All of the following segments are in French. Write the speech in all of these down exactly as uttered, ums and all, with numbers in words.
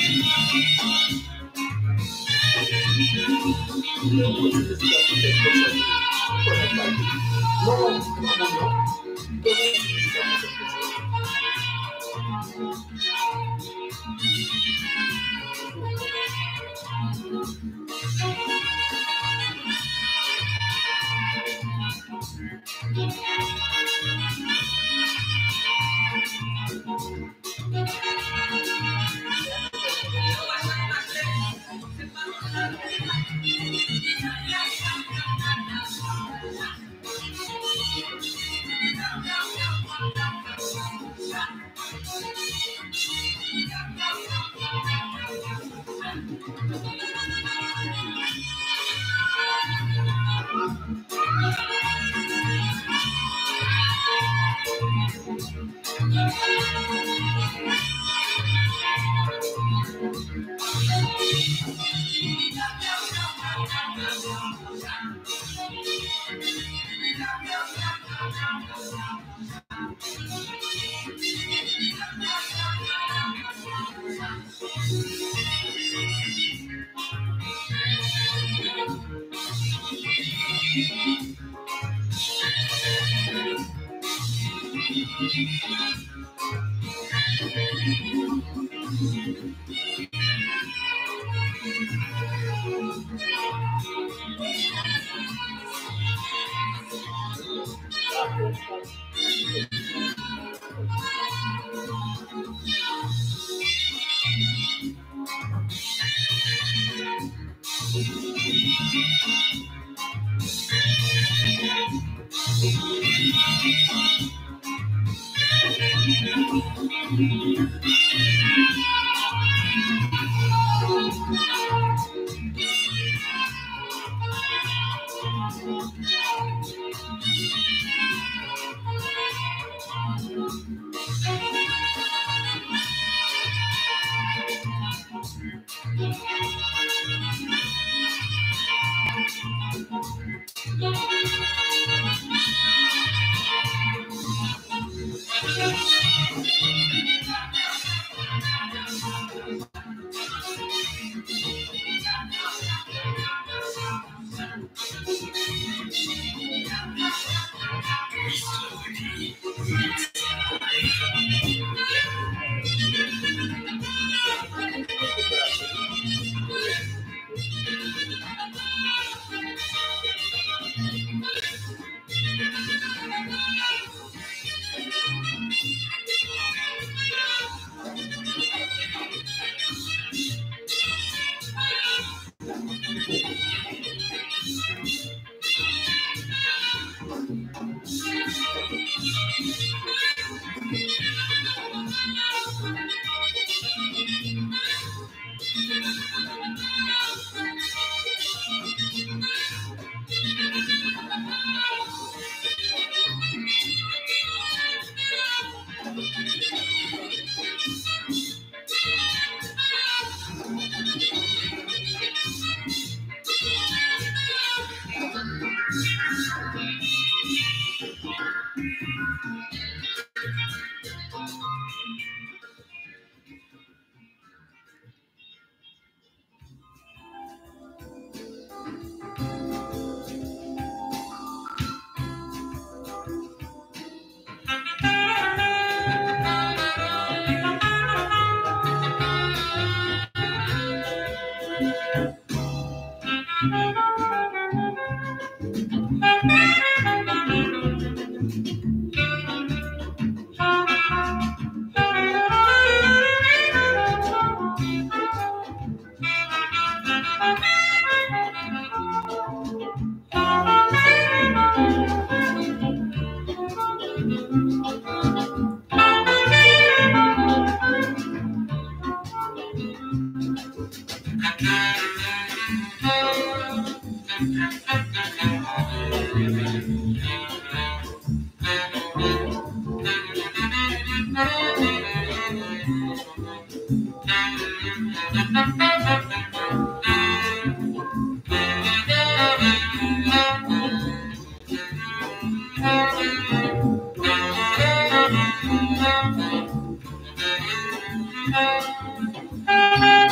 Thank you.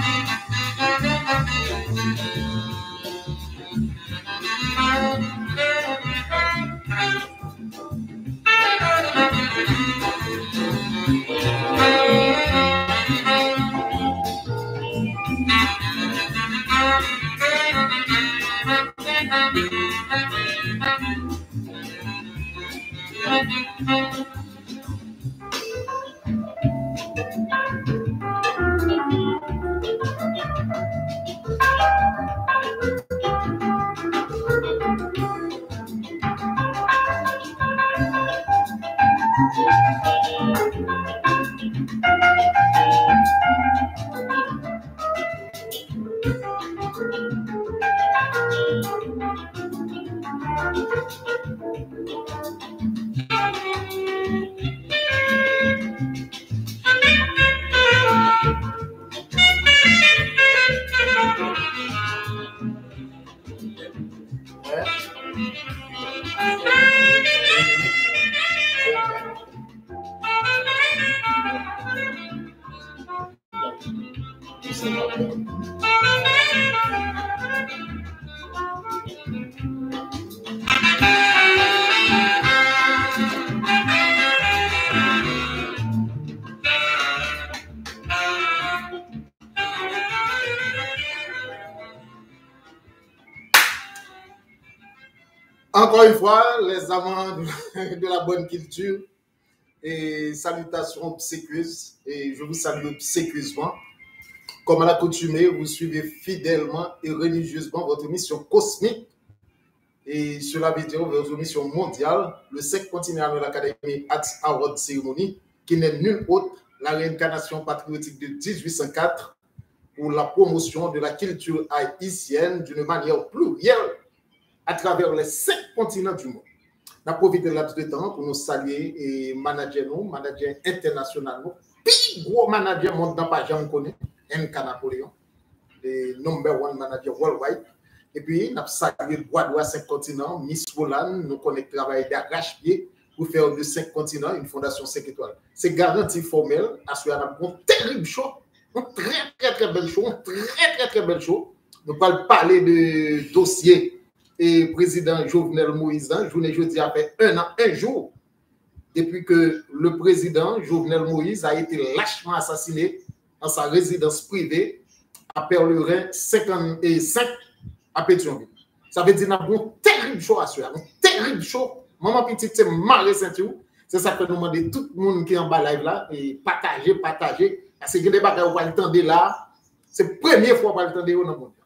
Encore une fois, les amants de la bonne culture et salutations obséquieuses. Et je vous salue obséquieusement. Comme à l'accoutumée, vous suivez fidèlement et religieusement votre mission cosmique. Et cela veut dire votre mission mondiale, le cinq continent de l'Académie Arts Award Ceremony, qui n'est nulle autre la réincarnation patriotique de dix-huit cent quatre pour la promotion de la culture haïtienne d'une manière plurielle à travers les cinq continents du monde. On a profité de laps de temps pour nous saluer et manager nous, manager international nous, puis gros manager monde dans pas jamais connaît, M K Napoléon, le number one manager worldwide. Et puis, on a salué le droit de cinq continents, Miss Roland, nous connaissons le travail d'arrache-pied pour faire de cinq continents une fondation cinq étoiles. C'est garantie formelle, assuré à un terrible show, un très très très bel show, un très très très bel show. Nous allons parler de dossier et président Jovenel Moïse, journée jeudi après un an, un jour, depuis que le président Jovenel Moïse a été lâchement assassiné dans sa résidence privée à Perlerin cinquante-cinq à Pétionville. Ça veut dire qu'on a un terrible show à suivre, un terrible show. Maman petite, c'est marré ceinture. C'est ça que nous demandons tout le monde qui est en bas live là, et partager, partager. Parce que les bagages qu'on va entendre là, c'est la première fois qu'on va entendre dans le monde.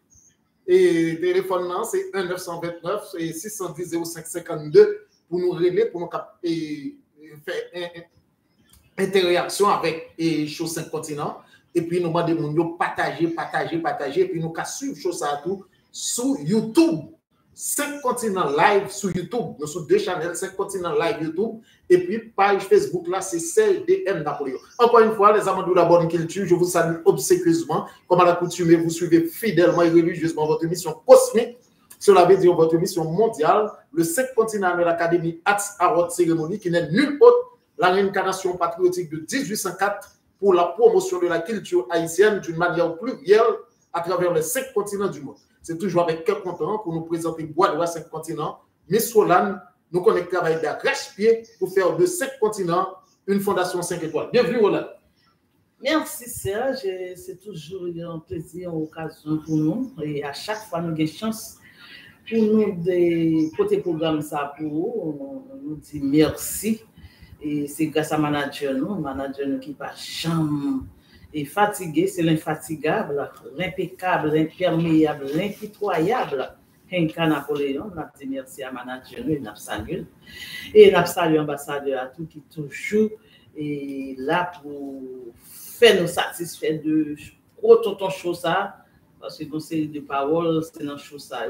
Et le téléphone, c'est un neuf deux neuf et six cent dix zéro cinq cinquante-deux pour nous régler, pour nous et, et faire une interaction avec les choses cinq continents. Et puis, nous demandons de partager, partager, partager. Et puis, nous suivre choses à tout sur YouTube. cinq continents live sur YouTube. Nous sommes deux chaînes, cinq continents live YouTube. Et puis, page Facebook, là, c'est celle de M. Napoléon. Encore une fois, les amants de la bonne culture, je vous salue obséquieusement. Comme à l'accoutumée, vous suivez fidèlement et religieusement votre mission cosmique. Cela veut dire votre mission mondiale, le cinq continents de l'Académie Arts Award Ceremony, qui n'est nulle autre la réincarnation patriotique de dix-huit cent quatre pour la promotion de la culture haïtienne d'une manière plurielle à travers les cinq continents du monde. C'est toujours avec quel content pour nous présenter Bois de cinq continents. Miss Roland, nous connaissons travail d'arrache-pied pour faire de cinq continents une fondation cinq étoiles. Bienvenue, Roland. Merci, Serge. C'est toujours un plaisir, une occasion pour nous. Et à chaque fois, nous avons chance pour nous de côté programme ça pour vous. On nous dit merci. Et c'est grâce à manager, nous, manager nous qui pas jamais et fatigué, c'est l'infatigable, l'impeccable, l'imperméable, l'impitoyable. M K Napoléon, on a dit merci à manager, nous, nous saluons. Et nous saluons l'ambassadeur à tout qui toujours est là pour faire nous satisfaire de autant de choses ça, parce que nous c'est de paroles, c'est dans chose ça.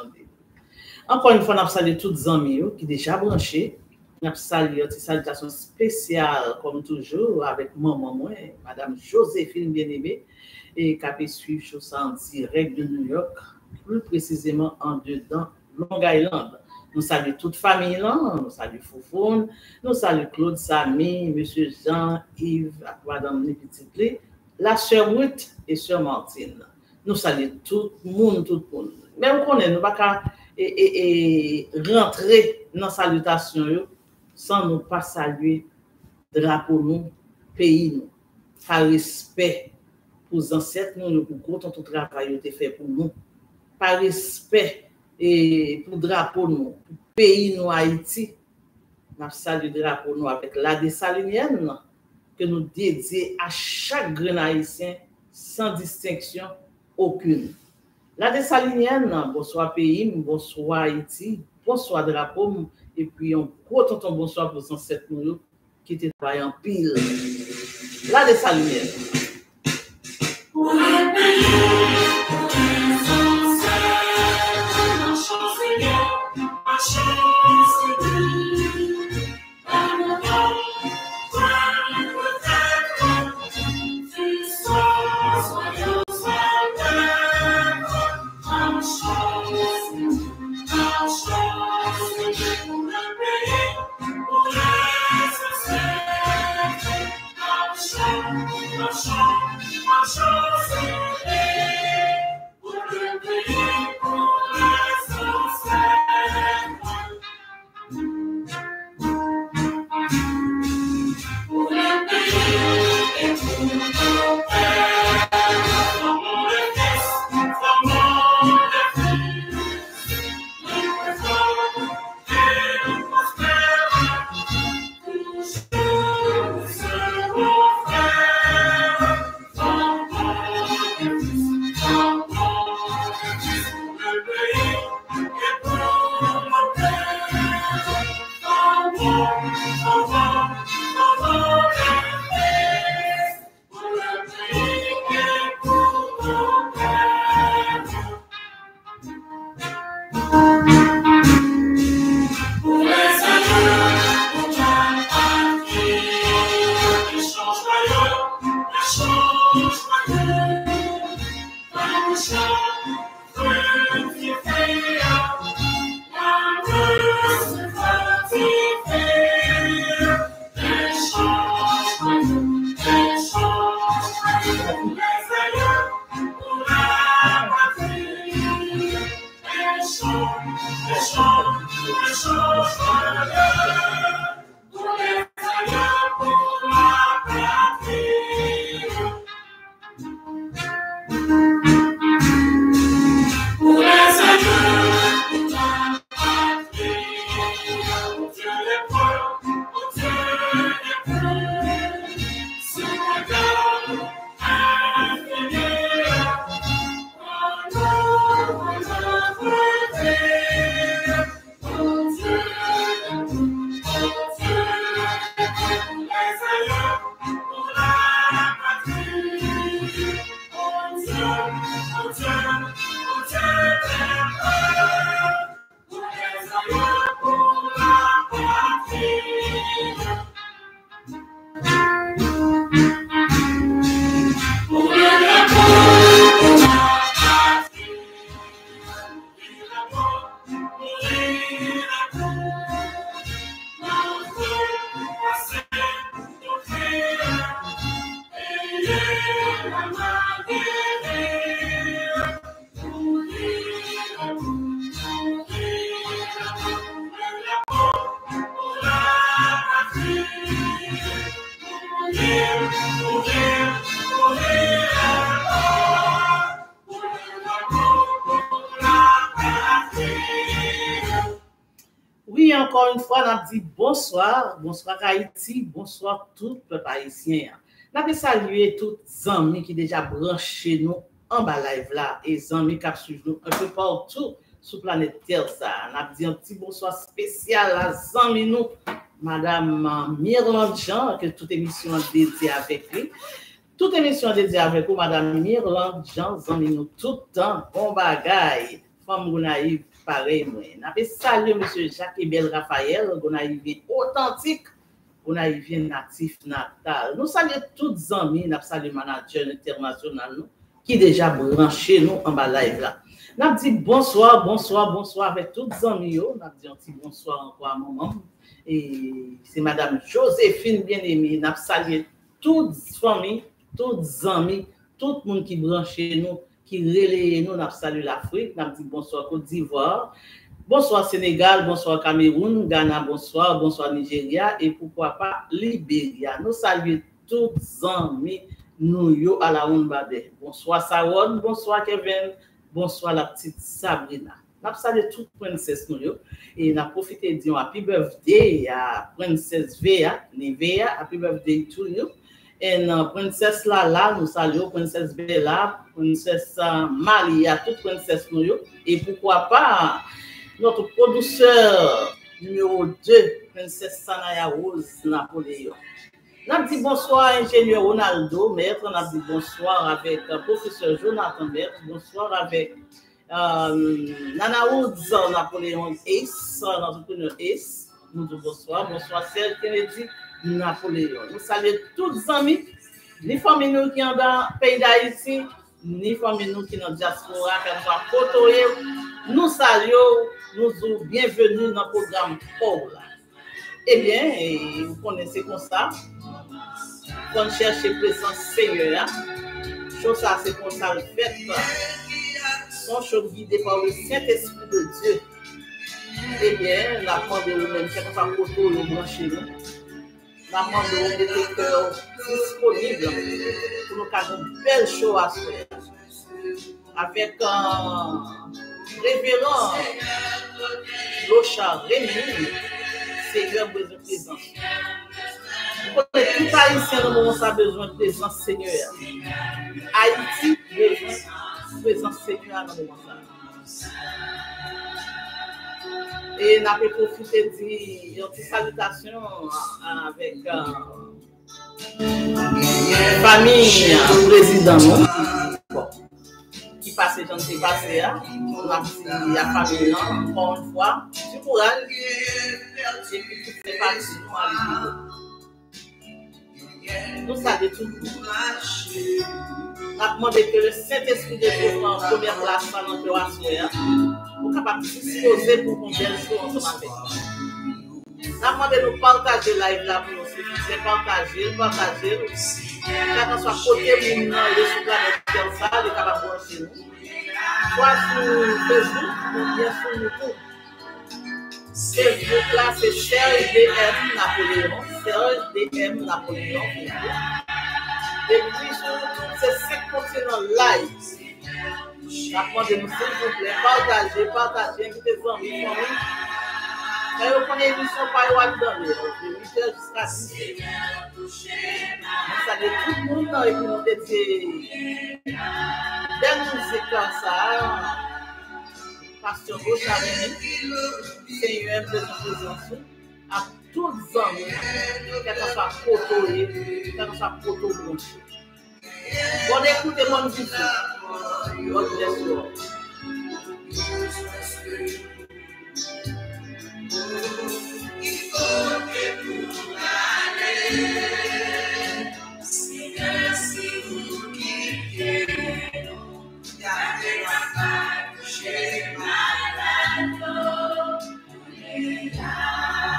Encore une fois, nous saluons tous les amis qui sont déjà branchés. Nous saluons une salutation spéciale, comme toujours, avec maman, moi, Madame Joséphine Bien-Aimée, et qui a suivi chose en direct de New York, plus précisément en dedans Long Island. Nous saluons toute famille là, nous saluons Foufoune, nous saluons Claude Samy, Monsieur Jean, Yves, Madame Népititli, la sœur Ruth, et Sœur Martine. Nous saluons tout le monde, tout le monde. Mais on connaît, nous ne pouvons pas et, et, rentrer dans la salutation sans nous pas saluer drapeau nous, pays nous, par respect pour les ancêtres nous, pour gros tant de travail qui fait pour nous, par respect et pour drapeau nous, pour pays nous Haïti, nous saluons drapeau nous avec la dessalinienne que nous dédions à chaque grand haïtien sans distinction aucune. La dessalinienne, bonsoir pays, bonsoir Haïti, bonsoir drapeau, et puis un gros tonton bonsoir pour les ancêtres nous qui te travaillent en pile. La dessalinienne. Pour les pays, pour les ancêtres, ma chance est bien, ma chance est bien. L'amour, peut-être, tu sois joyeux, ma chance, ma chance est bien pour le pays, pour les ancêtres, ma chance, ma chance. Ma chance est pour le pays, pour les ancêtres. Pour le pays et pour nos pères. Formons les fils, formons les filles. Les présents et nous prospères. Toujours nous serons frères. Oui, encore une fois, on a dit bonsoir, bonsoir Haïti, bonsoir tout le peuple haïtien. On a salué tous les amis qui déjà branchés nous en bas live là, et les amis qui suivent nous un peu partout sur la planète Terre. On a dit un petit bonsoir spécial à les amis nous, Madame Mirland Jean, que toute émission est dédiée avec lui. Toute émission est dédiée avec vous, Madame Mirland Jean, amis nous tout le temps, bon bagaille, femme naïve. Pareil, moi. On a salué M. Jacques Ebel Raphaël, on a eu authentique, on a eu natif natal. Nous saluons tous les amis, nous saluons le manager international qui déjà branché nous en bas live là. Nous avons dit bonsoir, bonsoir, bonsoir avec tous les amis. Nous avons dit un petit bonsoir encore à maman. Et c'est Madame Joséphine bien-aimée. Nous avons salué toutes les familles, tous les amis, tout le monde qui branche nous, qui relaie nous, nous saluons l'Afrique, nous dit bonsoir Côte d'Ivoire, bonsoir Sénégal, bonsoir Cameroun, Ghana, bonsoir, bonsoir Nigeria et pourquoi pas Libéria. Nous saluons tous les amis nous yo à la ronde Bade. Bonsoir Saron, bonsoir Kevin, bonsoir la petite Sabrina. Nous saluons toutes les princesses nous yo et nous profité de dire happy birthday à princesse Véa, Véa, happy birthday to you. Et la princesse Lala, nous saluons princesse Bella, princesse Maria, toutes les princesses nous yo et pourquoi pas notre producteur numéro deux, princesse Sanaya Rose Napoléon. Nous dit bonsoir ingénieur Ronaldo Maître, nous dit bonsoir avec euh, professeur Jonathan Maître, bonsoir avec euh, Nana Woods Napoléon Ace, l'entrepreneur Ace, nous dit bonsoir, bonsoir Serge Kennedy Napoléon. Nous saluons tous les amis, les familles nous qui sont dans le pays d'Haïti, les familles nous qui sont dans la diaspora, qui sont côtoyés. Nous saluons, nous sommes bienvenus dans le programme Paul. Eh bien, vous connaissez comme ça, quand on cherche présence Seigneur, chose ça c'est comme ça le fait, son chose guidé par le Saint-Esprit de Dieu. Eh bien, la demande de vous-même, c'est comme ça pour tout le monde chez nous. La demande de vous mettre le cœur disponible pour nous faire une belle chose à faire. Avec un révérend Locha Rémi, Seigneur besoin de présence. Tout Haïtien dans le moment a besoin de présence Seigneur. Haïti besoin de présence Seigneur dans le moment. Et nous avons profité de dire une salutation avec la euh, famille président. Bon. Qui passe, j'en sais passer, on a dit la famille, encore une fois, du courage, et puis tout fait partie de nous à l'île. Nous savons tout. On a demandé que le Saint-Esprit de Dieu soit en première place dans notre assoir, pour capable de disposer pour qu'on vienne sur ensemble avec nous. On a demandé de nous partager live là pour nous, c'est partager, partager aussi. Quand on soit côté de nous, le sous planète comme ça, les capables de chez nous. Soit sur Facebook, ou bien sur YouTube. Facebook là, c'est Serge D M Napoléon. Serge D M Napoléon. Et puis sur YouTube, c'est cinq continents live. J'apprends de nous, s'il vous plaît, partagez, partagez, invitez vos amis, famille. Et vous prenez l'émission par Yoann Daniel, de huit heures jusqu'à dix heures. Nous saluons tout le monde et puis nous dédions des musiques comme ça. Pasteur Rocharini, Seigneur, présence à tous les hommes, quel que soit photo, quel que soit photo blanche. Bon, écoutez mon musique. Bonne blessure. Il faut que vous allez, Seigneur, si vous quittez, gardez la paix chez malade, on est là.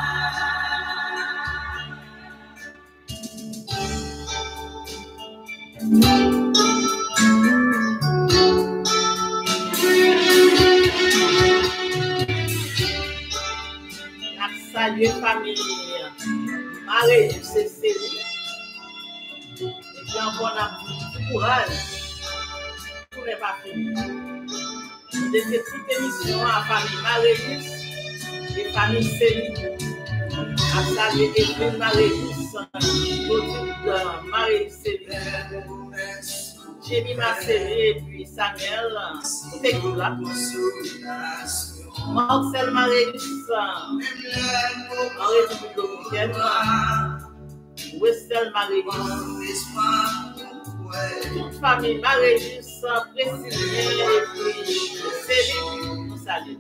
Salut famille, Marie, c'est Céline. Et puis encore un courage, tout n'est pas fini. Nous dédions toute émission à la famille Marie et famille Céline. À saluer Evelyne Marie, Clotilde Marie Céline, Jenny Marcelli et puis Samuel, tout est cool là. Marcel Maréus, en République Dominicaine, Westel Maréus, toute famille Maréus, Précision et puis Céline, nous saluons.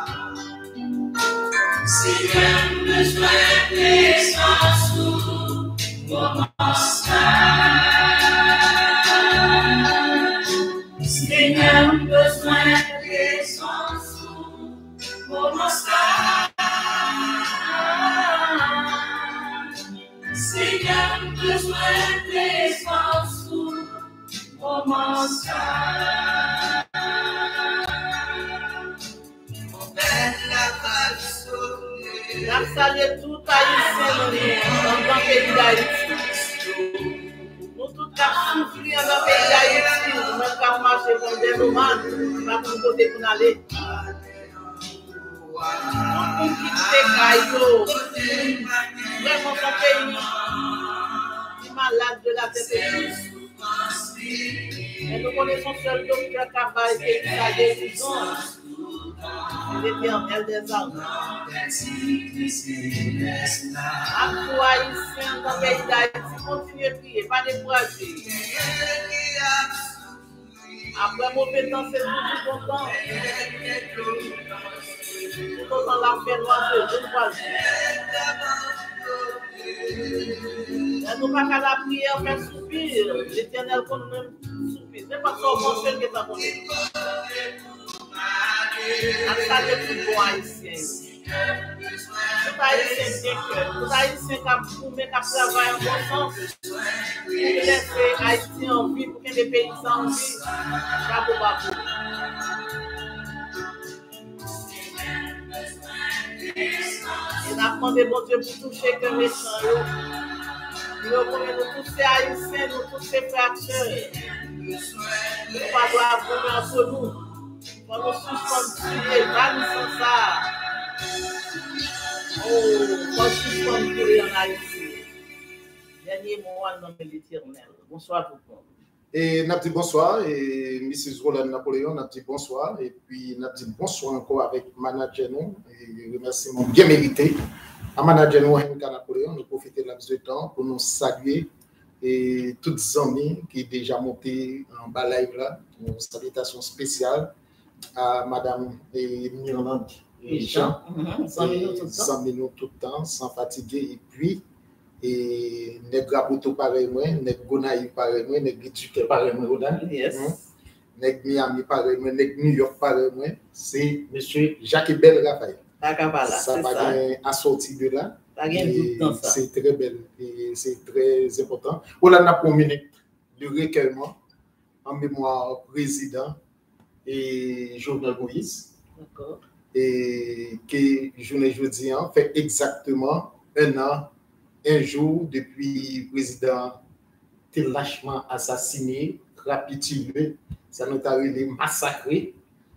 Si même besoin de sans sous, Seigneur, besoin de son sou, commence. Seigneur, besoin de son sou, commence. La salle tout haïtien dans le pays d'Haïti. Nous tous avons souffert dans le pays d'Haïti. Nous avons marché comme des nomades. Nous avons côté pour aller. Nous quitter Caillou. Vraiment son pays. Il est malade de la tête. Et nous connaissons seul docteur Kabay qui est sa guérison. L'éternel des armes. À toi, haïtien, dans le pays d'Haïti, continuez à prier, pas décourager. Après mauvais temps, c'est toujours content. Tout autant la paix noire, c'est deux fois. Et nous pas qu'à la prière, faire soupir. L'éternel qu'on nous soupir. C'est pas ça au monde qui est abonné. À ça, c'est tout bon haïtien. Tout haïtien bien cœur. Tout haïtien qui a fourmé, qui a travaillé en bon sens. Et laisser Haïti en vie pour qu'il y ait des pays sans vie. Bravo, bravo. Et nous avons demandé bon Dieu pour toucher que méchant. Nous nous tous ces haïtiens, nous tous ces fractures. Nous ne pas doivent avoir entre nous. Quand nous suspendons tuer, mal sans ça. Oh, quand nous suspendons tuer en Haïti. Dernier mot en nom de l'Éternel. Bonsoir tout le monde. Et nous dit bonsoir, et missus Roland Napoléon, nous dit bonsoir, et puis nous dit bonsoir encore avec manager nous, et remerciement bien mérité. À manager nous, Henka Napoléon, nous profitons de la de temps pour nous saluer et toutes les amis qui sont déjà montés en bas live là. Une salutation spéciale à Madame Mirland et Jean. cent minutes tout le temps. cent minutes tout le temps, sans fatiguer, et puis. Et nèg Raboto pareil moi, nèg Gonaï pareil moi, nèg Gituke pareil moi, Yes. nèg Miami pareil moi, nèg New York pareil moi, c'est monsieur Jacques Bel Raphaël. Ça va bien assorti de là. C'est très belle et c'est très important. On a pour minute de recueillement en mémoire président et Jovenel Moïse. D'accord. Et que journée jeudi fait exactement un an. Un jour, depuis le président était lâchement assassiné, rapitulé, ça nous a été massacré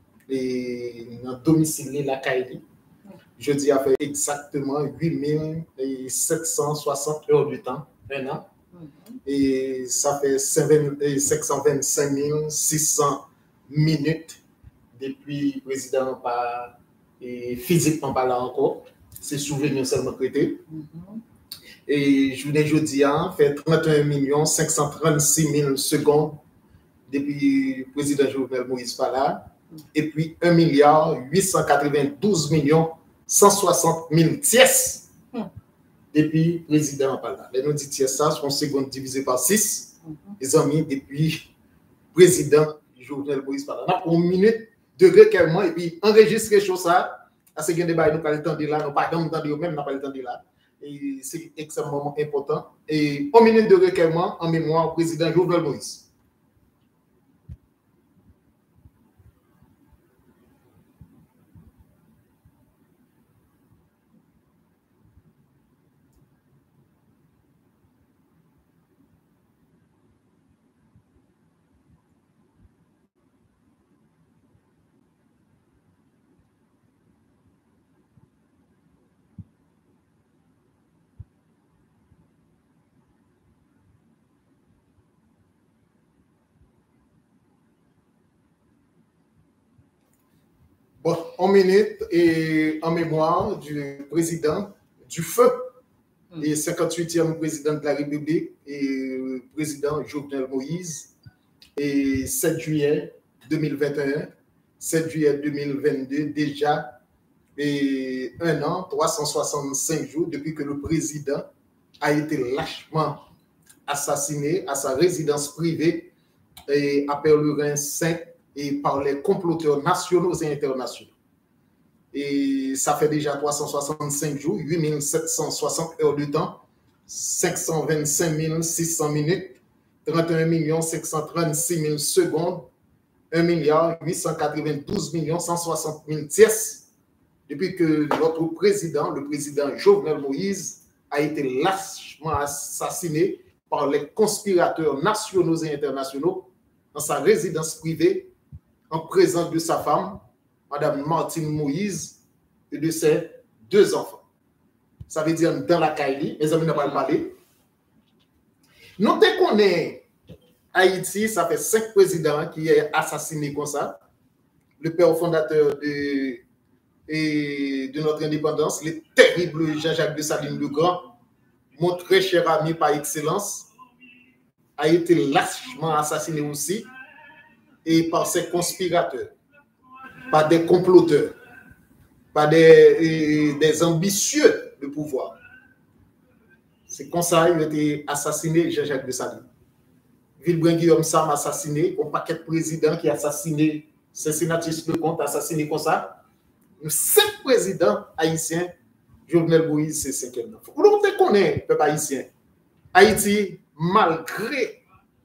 et dans le domicile la Kaili. Jeudi a fait exactement huit mille sept cent soixante heures du temps, un an. Mm-hmm. Et ça fait cinq cent vingt-cinq mille six cents minutes depuis le président pas et physiquement pas là encore. C'est souvenir seulement prêté. Mm-hmm. Et journée jeudi a fait trente et un millions cinq cent trente-six mille secondes depuis le président Jovenel Moïse pas là. Et puis un milliard huit cent quatre-vingt-douze millions cent soixante mille tiers depuis le président pas là. Les nous dit tiers ça, son seconde divisé par six. Les amis, depuis le président Jovenel Moïse pas là. Pour une minute de recueillement et puis enregistrer chose ça. À ce que nous n'avons pas le temps de là, nous n'avons pas le temps de même, nous n'avons pas le temps de là. Et c'est extrêmement important. Et en minute de recueillement en mémoire au président Jovenel Moïse. Bon, en minute et en mémoire du président du feu mm. et cinquante-huitième président de la République et président Jovenel Moïse et sept juillet deux mille vingt et un, sept juillet deux mille vingt-deux, déjà et un an, trois cent soixante-cinq jours depuis que le président a été lâchement assassiné à sa résidence privée et à Perlerin cinq et par les comploteurs nationaux et internationaux. Et ça fait déjà trois cent soixante-cinq jours, huit mille sept cent soixante heures de temps, cinq cent vingt-cinq mille six cents minutes, trente et un millions cinq cent trente-six mille secondes, un milliard huit cent quatre-vingt-douze millions cent soixante mille tiers depuis que notre président, le président Jovenel Moïse, a été lâchement assassiné par les conspirateurs nationaux et internationaux dans sa résidence privée en présence de sa femme, Madame Martine Moïse, et de ses deux enfants. Ça veut dire dans la Kaili, mes amis n'ont pas parlé. Notez qu'on est Haïti, ça fait cinq présidents qui sont assassinés comme ça. Le père fondateur de, et de notre indépendance, le terrible Jean-Jacques Dessalines le Grand, mon très cher ami par excellence, a été lâchement assassiné aussi, et par ses conspirateurs, par des comploteurs, par des, des ambitieux de pouvoir. C'est comme ça qu'il a été assassiné, Jean-Jacques Dessalines. Vilbrun Guillaume Sam assassiné, un paquet de présidents qui a assassiné, Cincinnatus Lecomte assassiné comme ça. Nous, cinq présidents haïtiens, Jovenel Moïse, c'est cinquième. Vous devez connaître, peuple haïtien. Haïti, malgré.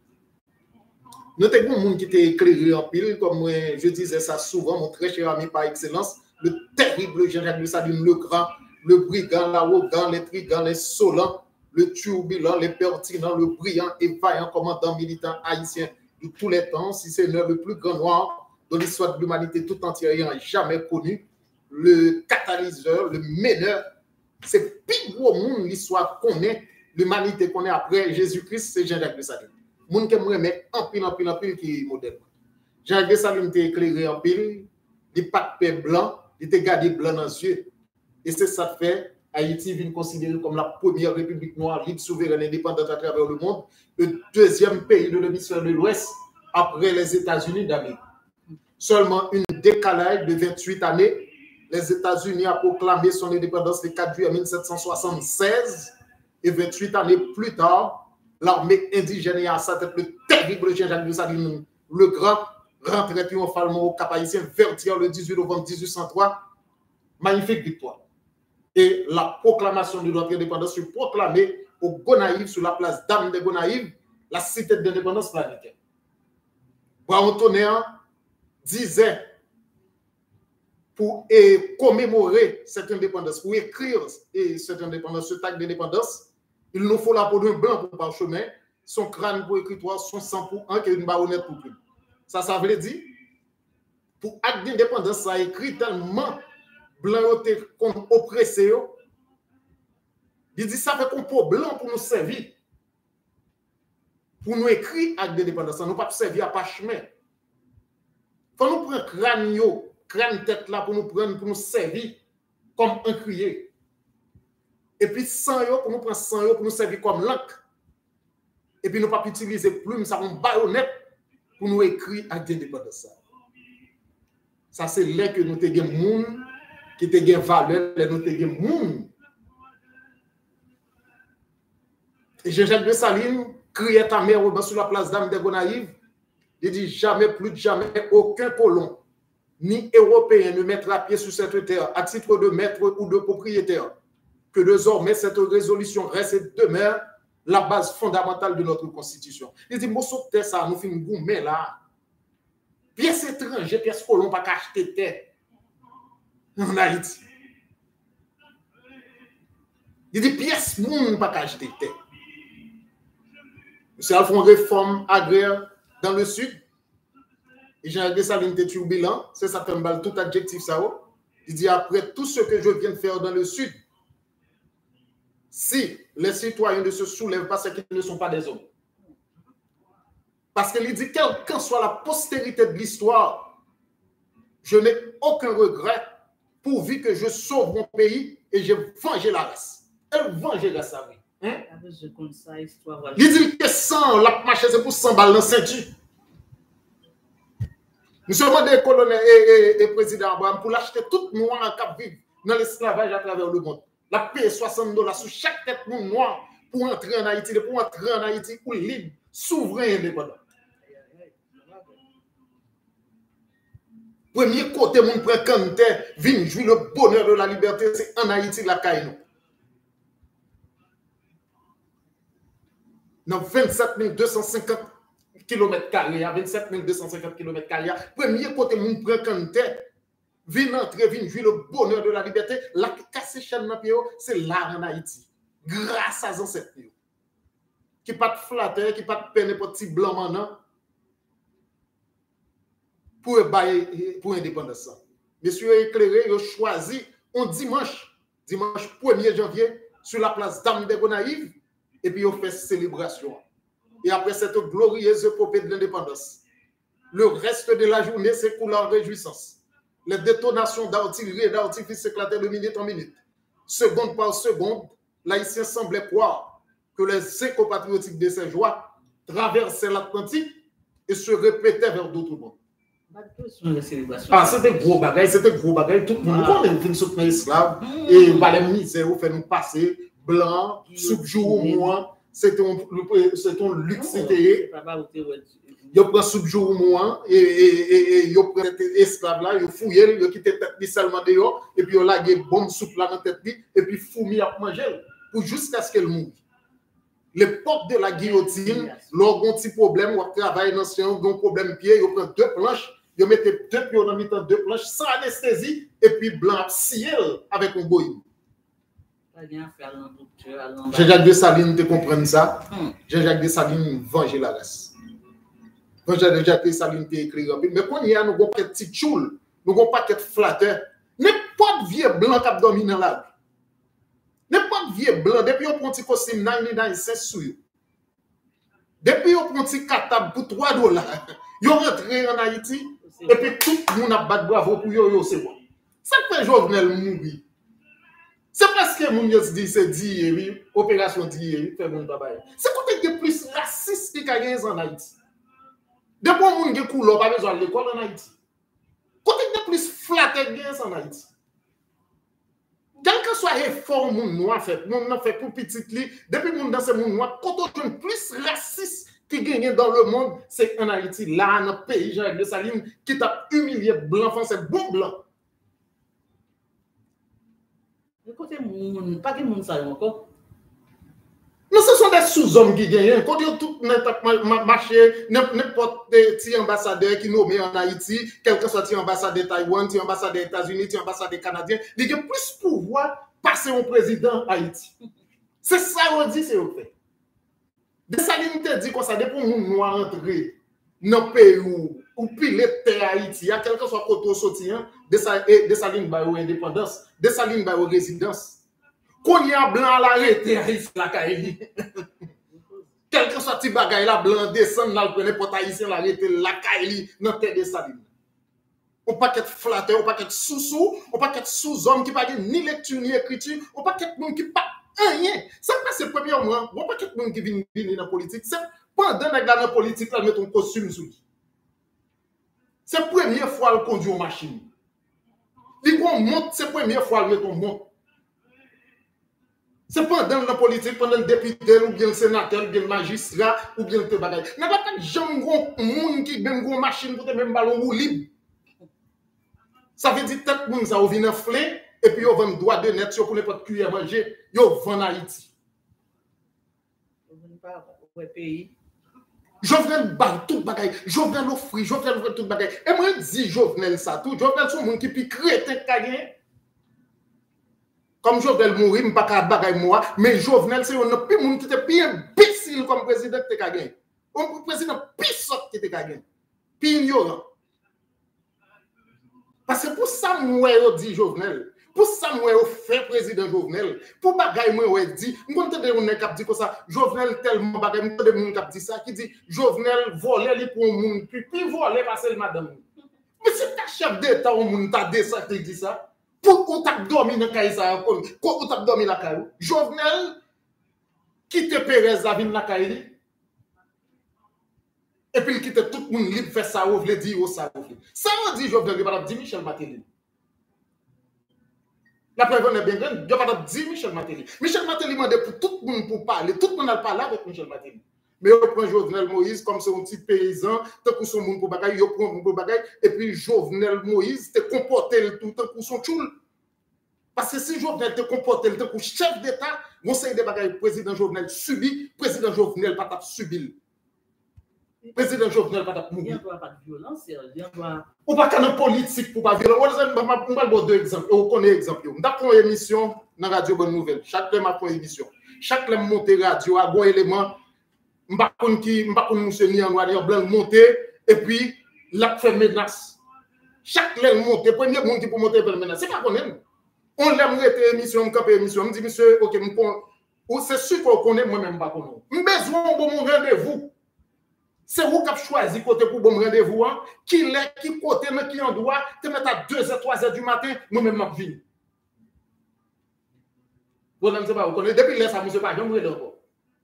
Nous avons un monde qui était éclairé en pile, comme moi, je disais ça souvent, mon très cher ami par excellence, le terrible Jean-Jacques Dessalines le Grand, le brigand, l'arrogant, les trigants, les solents, le turbulent, le pertinent, le brillant et vaillant commandant militant haïtien de tous les temps, si c'est le plus grand noir de l'histoire de l'humanité tout entière ayant jamais connu, le catalyseur, le meneur, c'est plus gros monde l'histoire qu'on est, l'humanité qu'on est après Jésus-Christ, c'est Jean-Jacques Dessalines. Moun qui me remet en pile, en pile, en pile qui est modèle. Jean-Jacques Dessalines était éclairé en pile, il n'a pas de paix blanc, il était gardé blanc dans les yeux. Et c'est ça qui fait Haïti vient considérée comme la première république noire, libre, souveraine, indépendante à travers le monde, le deuxième pays de l'hémisphère de l'Ouest après les États-Unis d'Amérique. Seulement une décalage de vingt-huit années, les États-Unis ont proclamé son indépendance le quatre juillet mille sept cent soixante-seize et vingt-huit années plus tard, l'armée indigène et à sa tête le terrible Jean-Jacques Dessalines le Grand rentrait triomphalement au Cap Haïtien, Vertière le dix-huit novembre mille huit cent trois. Magnifique victoire. Et la proclamation de notre indépendance fut proclamée au Gonaïves, sur la place Dame de Gonaïves, la cité d'indépendance planétaire. Brown Tonnerre disait, pour et commémorer cette indépendance, pour écrire et cette indépendance, ce tag d'indépendance, il nous faut la peau d'un blanc pour parchemin, son crâne pour écritoire, son sang pour un, et une baïonnette pour plume. Ça, ça veut dire, pour acte d'indépendance, ça a écrit tellement blanc était comme oppressé. Il dit ça fait qu'on peut blanc pour nous servir. Pour nous écrire acte d'indépendance, nous pas servir à parchemin. Faut nous prendre crâne, crâne tête là pour nous prendre, pour nous servir comme un crier. Et puis sang yo pour nous prendre sang yo pour nous servir comme l'encre. Et puis nous pas utiliser plume, ça une baïonnette pour nous écrire acte d'indépendance. Ça c'est là que nous te gen moun qui te gen valeur, là nous te gen moun. Et Jean-Jacques Dessalines criait ta mère sur la place Dame de Gonaïves. Il dit jamais, plus de jamais, aucun colon ni européen ne mettra pied sur cette terre à titre de maître ou de propriétaire. Que désormais cette résolution reste et demeure la base fondamentale de notre constitution. Il dit, moi, sauter ça, nous faisons gourmet là. Pièces étrangères, pièces colons, pas qu'acheter terre en Haïti. Il dit, pièces moun, pas qu'acheter terre. Monsieur Alphonse réforme agraire dans le sud. Et Jean-Jacques Dessalines était turbulent, c'est ça qui me tout adjectif ça. Il dit, après tout ce que je viens de faire dans le sud, si les citoyens ne se soulèvent pas, c'est qu'ils ne sont pas des hommes. Parce qu'il dit, quelle qu'en soit la postérité de l'histoire, je n'ai aucun regret pourvu que je sauve mon pays et je venge la race. Elle venge la sa vie. Hein? Il dit que cent, la marche, c'est pour cent balles dans ceinture. Nous sommes des colonels et, et, et président Abraham pour l'acheter toute noire en cap vivre dans l'esclavage à travers le monde. La paix soixante dollars sur chaque tête noire pour entrer en Haïti, pour entrer en Haïti, pour libre, souverain et indépendant. Premier côté, mon prend quand vient jouer le bonheur de la liberté, c'est en Haïti, la caille. Dans vingt-sept mille deux cent cinquante kilomètres carrés, vingt-sept mille deux cent cinquante kilomètres carrés, premier côté, mon prend quand vient entrer, vient jouer le bonheur de la liberté, la casse chaîne dans c'est là en Haïti. Grâce à ancêtres. Qui pas de flatteur, qui pas de peine pour petit blanc maintenant. Pour pour indépendance. Monsieur éclairé, il a choisi un dimanche, dimanche premier janvier, sur la place Dame de Gonaïve, et puis il fait célébration. Et après cette glorieuse épopée de l'indépendance, le reste de la journée s'écoule en réjouissance. Les détonations d'artillerie et d'artifice éclataient de minute en minute. Seconde par seconde, l'Haïtien semblait croire que les échos patriotiques de ses joies traversaient l'Atlantique et se répétaient vers d'autres mondes. Ah, c'était gros bagaille, c'était gros bagaille. Tout le monde connaît sous les esclaves et les misères fait nous passer blanc, sous jour moins. C'est un luxe. Ils prennent sous jour moins et ils prennent les esclaves là, ils fouillent, ils quittent tête seulement dehors et puis ils laguent bombe soupe là dans tête et puis fourmi à manger pour jusqu'à ce qu'elle mourre. L'époque de la guillotine, lorsqu'on a un petit problème, on travaille dans un problème pied, on prend deux planches, on met deux pieds dans le deux planches sans anesthésie et puis blanc ciel avec un boy. Jean-Jacques Dessalines, tu comprends ça? Jean-Jacques Dessalines venger la race. Jean-Jacques Dessalines t'a écrit rapide. Mais quand il y a un petit choule, nous avons pas de flatteur, n'importe vieux blanc qui a dominé là. N'importe vieux blanc, depuis on prend un petit costume quatre-vingt-dix-neuf sous eux. Depuis on prend un petit catable pour trois dollars, ils rentré en Haïti, et puis tout le monde a battu bravo pour eux, c'est bon. Ça fait Jovenel mourir. C'est parce que mon Dieu dit, c'est dit, oui, opération dit, fait mon babaye. C'est côté de plus raciste qui a gagné en Haïti. Depuis on moun qui couleur, pas besoin de l'école en Haïti. Côté de plus flatté qui a en Haïti. Quel que soit l'effort mon noir fait, mon noir fait pour petit li, depuis mon dans ce monde noir, quand on plus raciste qui gagne dans le monde, c'est en Haïti, là, dans le pays, Jean-Jacques Dessalines, qui t'a humilié blanc, c'est bon blanc. Écoutez, pas que monde ça encore. Mais ce sont des sous-hommes qui gagnent. Quand ils tout marché, n'importe petit ambassadeur qui nommé en Haïti, quel que soit petit ambassadeur de Taïwan, petit ambassadeur des États-Unis, petit ambassadeur canadien, il a plus pouvoir passer au président Haïti. C'est ça qu'on dit, c'est au fait. Dessalines te dit qu'on ça dépend de nous entrer dans le pays où ou pile terre Haïti, il y a quel que soit côté sorti, Dessalines ba ou indépendance, Dessalines ba ou résidence. Quand il y a blanc à l'arrêté, Haïti la Kaili. Quel que soit petit bagay la blanc descend là le n'importe haïtien l'arrêté la Kaili dans terre Dessalines. On pas qu'être flatteur, on pas qu'être sous-sous, on pas qu'être sous-homme qui pas ni lecture ni écriture, on pas qu'être monde qui pas rien. Ça passe premièrement, on pas qu'être monde qui vient venir dans la politique, c'est pendant que dans la politique là mettre un costume sous lui. C'est la première fois qu'il conduit une machine. Il monte, c'est la première fois qu'il monte. C'est pendant la politique, pendant le député, ou bien le sénateur, ou bien le magistrat, ou bien le bagage. Il n'y a pas de gens qui ont une machine pour te même ballon ou libre. Ça veut dire que tout le monde a vient flé, et puis ils vend droit de net pour n'importe qui à manger, ils vendent Haïti. Ils ne vendent pas au pays. Jovenel bat tout bagaille, Jovenel offre, Jovenel offre tout bagaille. Et moi je dis Jovenel ça tout, Jovenel c'est un monde qui peut créer kagné. Comme Jovenel mourir, je ne pas bagaille moi, mais Jovenel c'est un plus monde qui était plus imbécile comme président qui kagné. Un président plus sot qui kagné. Plus ignorant. Parce que pour ça moi je dis Jovenel. Pour ça, moi, je fais président Jovenel. Pour bagaille, moi, je dis, je ne sais pas si ça, Jovenel tellement bagaille, je ne sais pas si ça, qui dit, Jovenel volait pour un monde, puis puis volait parce que madame. Mais c'est ta chef d'État au monde, t'as dit ça, qui dit ça. Pourquoi t'as dormi dans la caille ça, pourquoi t'as dormi dans la caille? Jovenel, quitte Pérez, la ville dans la caille, et puis il quitte tout le monde libre, faire ça, ou veut dire, ou ça, ou veut. Ça, on dit Jovenel, il va dire Michel Martelly. La preuve est bien grande, il n'y a pas dit Michel Martelly. Michel Martelly m'a demandé pour tout le monde pour parler, tout le monde a parlé avec Michel Martelly. Mais on prend Jovenel Moïse comme c'est un petit paysan, tant que son monde pour bagaille, il prend pour bagaille, et puis Jovenel Moïse te comporté tout le temps pour son choule. Parce que si Jovenel te comporté le temps pour chef d'État, conseil de bagaille, président Jovenel subit, président Jovenel pas t'a subi. Président Jovenel pas t'a mourir. Il n'y a pas de violence, il y a ou pas qu'un politique pour pas violence. On va vous deux exemples. On connaît exemple. On a une émission dans Radio Bonne Nouvelle. Chaque fois ma émission. Chaque fois monter radio à bon élément. On va qu'on qui on va qu'on monsieur ni en noir en blanc monter et puis la fait menace. Chaque fois monter premier monde qui pour monter vers menace. C'est pas qu'on aime. On l'aime rester émission, on camper émission. On dit monsieur OK, ou c'est sûr qu'on connaît moi-même pas qu'on. On besoin de mon rendez-vous. C'est vous qui avez choisi côté pour bon rendez-vous, hein? Qui l'est, qui côté, qui endroit, te mettre à deux heures, trois heures du matin, moi-même, je viens. Vous ne savez pas, vous connaissez, depuis là, ça ne me pas, je ne sais pas.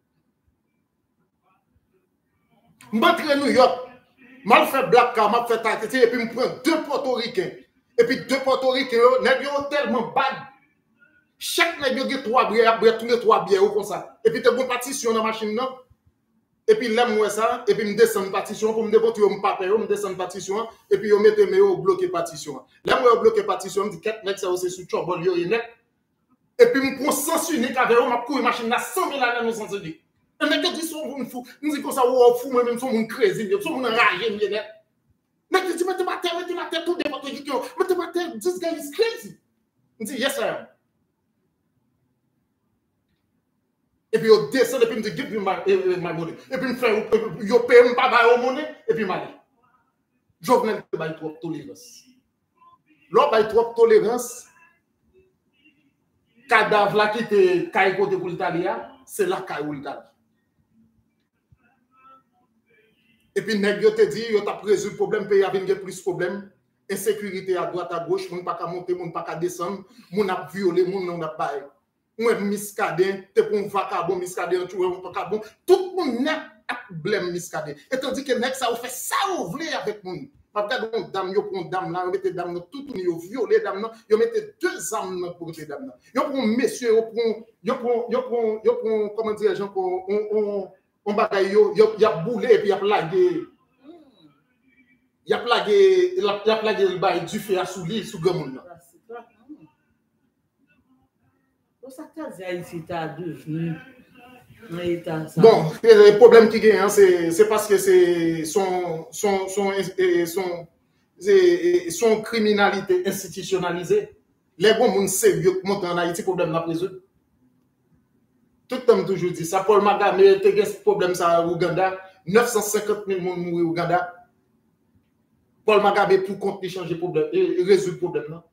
Je rentre à New York, je fais Black Car, je fais Tahiti, et puis je prends deux portoricains. Et puis deux portoricains, ils sont tellement bad. Chaque nègre a trois bières, tous les trois bières, comme ça. Et puis tu as une partition dans la machine, non? Et puis là, moi, ça, et puis je descends partition, pour me déporter, je me pape, je descends partition, et puis je mets mes au bloqué partition. Là, moi, je bloqué partition, je dis quatre mecs, ça aussi sous charbon, il y a et puis je prends sens unique avec eux, je prends machine à cent mille années, nous sens unique. Et mec, dit, sont vous fou, nous dit comme ça, vous fou, moi-même, sont mon crazy, sont mon enragé, vous net. Mec, il dit, mettez ma terre, mettez ma terre, tout dépend de qui, mettez ma terre, this guy is crazy. Je dis, yes, sir. Et puis, on descend, et puis, on dit, give me my, my money. Et puis, on fait, on paye, on paye mon monnaie, et puis, on m'allait. Jovenel, il y a trop de tolérance. Lorsqu'il y a trop de tolérance, cadavre là qui était caille côté pour l'Italie, c'est là caille pour l'Italie. Et puis, nèg yo te dit, yo t'a résolu le problème, pays avec plus de problèmes. Insécurité à droite, à gauche, moun pas qu'à monter, moun pas qu'à descendre, moun a violé, moun n'a pas bail. Moi, miscadin, te pour un vacabon, miscadin, tu vois, un vacabon, tout le monde n'a pas blême miscadin. Et tandis que nèg ça ou fait ça ou voulez avec moun. Pas regarder une dame, yo prend dame là, yo mette dame là, tout le monde violé dame là, yo mette deux âmes pour te dame là. Yo prend monsieur, yo prend, yo prend, yo prend, yo prend, comment dire, gens on on on bagaille yo, y a boulé et puis y a plagué. Y a plagué, y a plagué le bail du feu à sous lit, sous gamoun là. Ça Haïti est devenu un État. Bon, le problème qui gagne, c'est parce que c'est son, son, son, son, son criminalité institutionnalisée. Les bons gens sérieux qui montent en Haïti, le problème n'a pas résolu. Tout le temps, toujours dit ça. Paul Magame, il y a un problème ça au Ouganda. neuf cent cinquante mille personnes mourent au Ouganda. Paul Magame, pour compte, changer le problème, résoudre le problème. Non?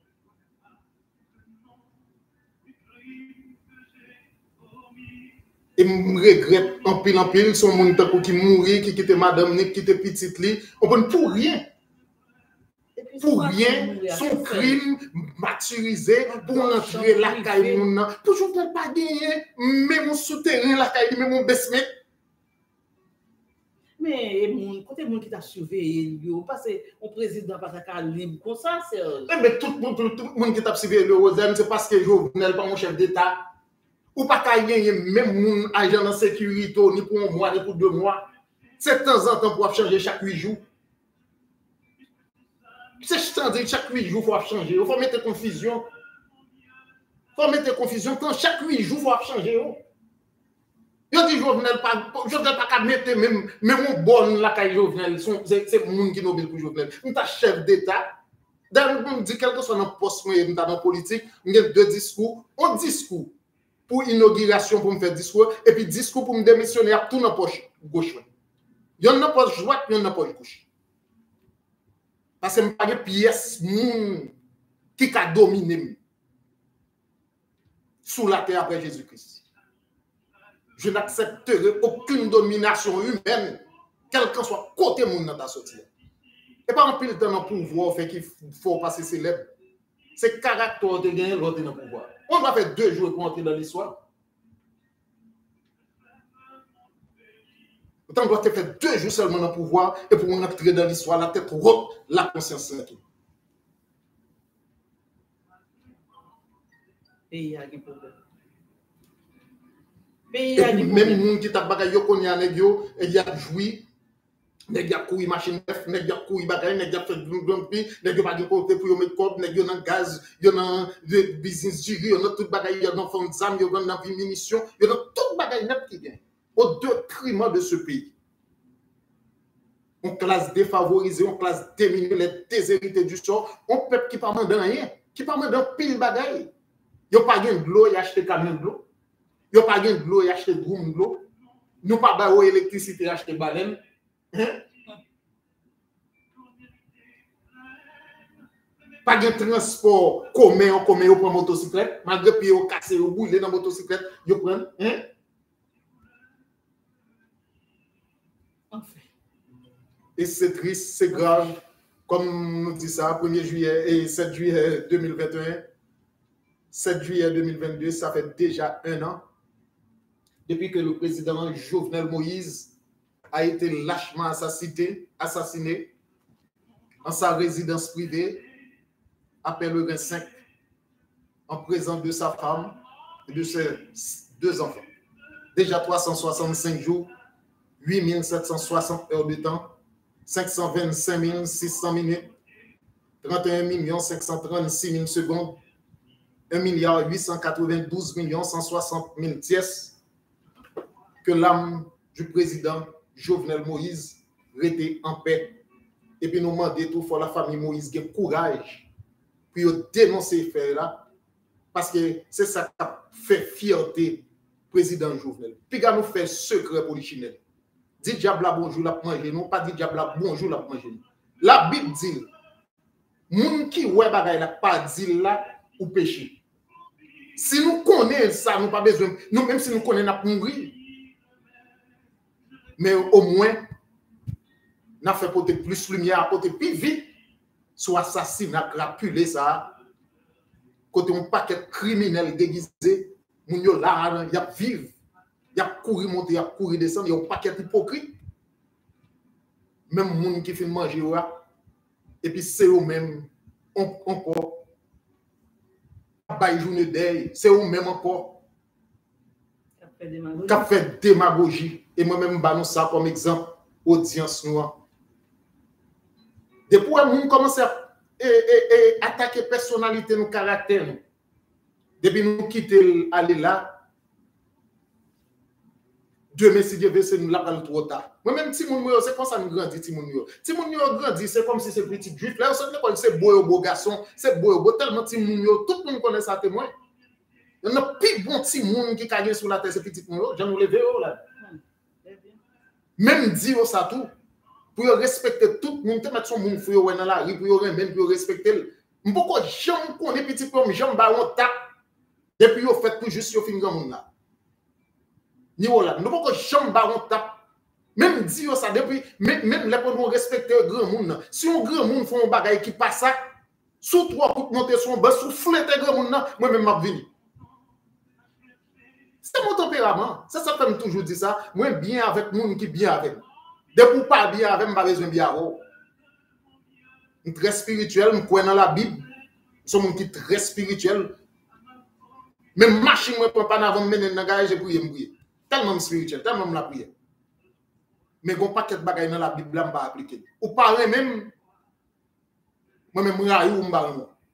Et je regrette en pile en pile, son monde qui mourit, qui quitte madame, qui quitte petite li, on peut pour rien. Pour rien, son crime maturisé pour entrer la caille moun. Pour je ne pas gagner, mais mon souterrain la caille, mais mon basement. Mais mon côté monde qui t'a surveillé, parce que le président pas ta libre comme ça, c'est. Mais tout le monde, tout le monde qui t'a surveillé le Rosem, c'est parce que Jovenel pas mon chef d'État. Ou pas qu'à gagner même mon agent de sécurité, ni pour un mois, ni pour deux mois. C'est de temps en temps pour changer chaque huit jours. C'est chaque huit jours, il faut changer. Il faut mettre confusion. Il faut mettre confusion. Quand chaque huit jours, il faut changer. Yo dit Jovenel pas, Jovenel pas qu'à mettre même, même un bon là qu'à Jovenel. C'est le monde qui noble pour Jovenel. On t'a chef d'État. Dans on dit quelque soit dans le poste, dans la politique, il y a deux discours. Un discours pour inauguration pour me faire discours et puis discours pour me démissionner à tout dans la poche gauche. Il y en a poche droite, il y en a poche gauche. Parce que je n'ai pas de pièce qui a dominé sous la terre après Jésus-Christ. Je n'accepterai aucune domination humaine, quel que soit côté mon dans ta sortie. Et pas en pile dans le pouvoir fait qu'il faut passer célèbre. C'est caractère de gagner l'autre dans le pouvoir. On va faire deux jours pour entrer dans l'histoire. Autant on doit faire deux jours seulement dans le pouvoir et pour entrer dans l'histoire, la tête haute, la conscience tranquille. pays a un problème. Pays a un problème. Même moun qui t'a bagay yo konn ya nèg yo, et y a joui, nèg y a kouri machine neuf, nèg y a kouri bagay, nèg y a fait grand pi, nèg yo pa gen côté pour yo mettre code, nèg yo nan gaz, yo nan business jiri, yo nan tout bagay, yo nan fond zam, yo nan munitions, yo nan tout bagay net qui vient au détriment de ce pays. On classe défavorisée, on classe démunie, les déshérités du sort, on peuple qui pas mandant rien, qui pas mandant pile bagay. Yo pas gen de l'eau, y acheter camion de l'eau. Yo pas gen de l'eau, y acheter drum de l'eau. Nous pas ba ou électricité, acheter baleine. Hein? Pas de transport commun, on commun, on prend motocyclette, malgré puis on casse, on boule dans motocyclette, yo prend, hein? Enfin. Et c'est triste, c'est grave, comme nous dit ça, premier juillet et sept juillet deux mille vingt et un, sept juillet deux mille vingt-deux, ça fait déjà un an, depuis que le président Jovenel Moïse a été lâchement assassiné, assassiné en sa résidence privée à Pèlerin cinq, en présence de sa femme et de ses deux enfants. Déjà trois cent soixante-cinq jours, huit mille sept cent soixante heures de temps, cinq cent vingt-cinq mille six cents minutes, trente et un millions cinq cent trente-six mille secondes, un milliard huit cent quatre-vingt-douze millions cent soixante mille pièces, que l'âme du président Jovenel Moïse reste en paix. Et puis nous demandons tout pour la famille Moïse de courage pour dénoncer ces faits là, parce que c'est ça qui a fait fierté président Jovenel. Puis nous fait secret pour les Chinels. Dit diable bonjour la manger, non pas dit diable bonjour la manger. La Bible dit, moun qui ouais bagay la pas dit là ou péché. Si nous connaissons ça, nous pas besoin, nous même si nous connaissons n'a mourir. Mais au moins, n'a fait porter plus lumière, porter plus vite, sur assassinat, crapulé ça, côté un paquet criminel déguisé, moun yo là, y a vivre. Il y a couru monter, il y a couru descendre, il y a un paquet hypocrite. Même les gens qui font manger, et puis c'est eux-mêmes encore. Pas journée d'ail, c'est eux-mêmes encore. Qui a fait démagogie. Et moi-même, je ça comme exemple, audience noire. Depuis que nous commençons à attaquer la personnalité, nos caractères, depuis que nous quittons aller là, Dieu merci, Dieu veut, c'est nous l'appelle trop tard. Moi-même, si mon c'est comme ça nous grandit, si mon Si mon grandit, c'est comme si c'est petit juif. Là, c'est beau, beau garçon, c'est beau, beau, tellement si mon tout le monde connaît ça témoin. Il y a plus bon petit monde qui caille sur la terre, c'est petit monde, j'en ai levé là. Même dire ça tout, pour respecter tout le monde, mettre son monde fouiller dans la rue, pour même pour respecter. Pourquoi j'aime qu'on est petit comme j'aime baron tap, depuis au fait tout juste au fin grand monde là. Ni voilà, nous pas que chambre baron tape. Même dire ça depuis même même les pour nous respecter grand monde. Si un grand monde font un bagage qui passe ça, sous trois coups monter son bas, sous fléter grand monde moi même m'a venir. C'est mon tempérament. C'est ça que je toujours dit ça, moi bien avec monde qui bien avec. Depuis pas bien avec, pas besoin bien avec. Je suis très spirituel, je crois dans la Bible. Je suis qui très spirituel. Même machine moi pas avant mener dans garage pour y prier. Tellement spirituel, tellement la prière. Mais il n'y a pas de bagaille dans la Bible, je ne vais pas appliquer. Ou parler même, moi-même, je vais ou je vais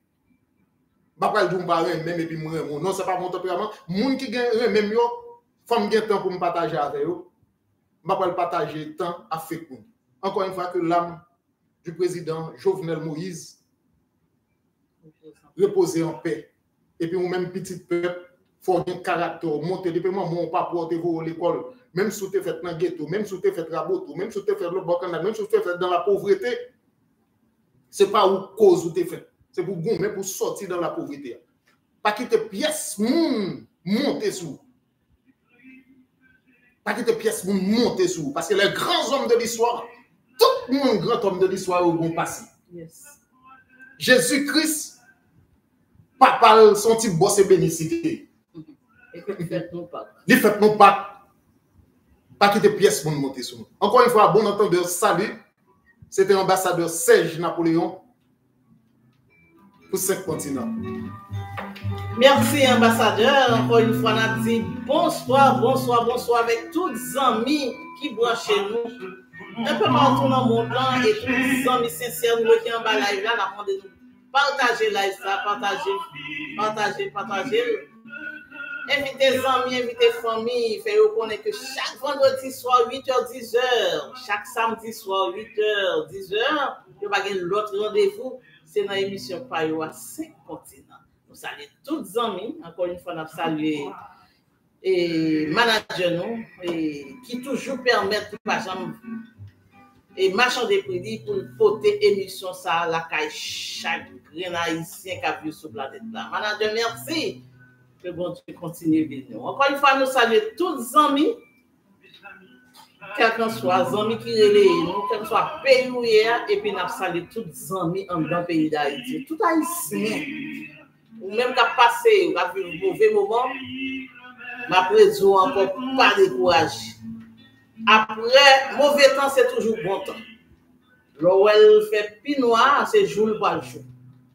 pas même et puis je non, ce n'est pas mon tempérament. Les gens qui gagnent même, il faut me temps pour me partager avec eux. Je ne vais pas partager le temps avec vous. Encore une fois, que l'âme du président Jovenel Moïse repose en paix. Et puis, nous-mêmes, petit peuple, faut un caractère, monter depuis moi, mon papa porter vous à l'école, même si tu fait dans le ghetto, même si tu fait raboto, même si tu fait le bocana, même si tu fait dans la pauvreté, c'est pas où cause où tu fait, c'est pour gommer pour sortir dans la pauvreté. Pas quitter pièce moun monter sous. Pas quitter pièce moun monter sous parce que les grands hommes de l'histoire, tout le monde grand homme de l'histoire ont passé. Yes. Jésus-Christ papa son type boss et bénécité. Il fait non pas. Il fait non pas. Pas quitter pièce pour nous monter sur nous. Encore une fois, bon entendeur, salut. C'était l'ambassadeur Serge Napoléon. pour cinq continents. Merci, ambassadeur. Encore une fois, on a dit bonsoir, bonsoir, bonsoir avec tous les amis qui branchent nous. Un peu partout dans le monde et tous les amis sincères nous qui sont en bas live là, on a demandé de partager live ça, partager, partager, partager. Invitez les amis, invitez les familles, faites connaître que chaque vendredi soir, huit heures dix heures, chaque samedi soir, huit heures dix heures, il y a l'autre rendez-vous, c'est dans l'émission Payo à cinq continents. Nous saluons tous les amis, encore une fois, nous saluons et managers nous, et qui toujours permettent, par exemple, et marchand des produits pour porter émission ça à la caille chaque grain haïtien qui a vu sur la planète là. Manager, merci. Que bon Dieu continue de nous. Encore une fois, nous saluons tous les amis, quel que soit les amis qui relaient nous, quel que soit pays où il y a, et puis nous saluons tous les amis en dans le pays d'Haïti. Tout haïtien, ou même qui a passé, ou a vu un mauvais moment, mais après, nous encore pas découragé. Après, mauvais temps, c'est toujours bon temps. Là elle fait plus noir, c'est jour pour le jour.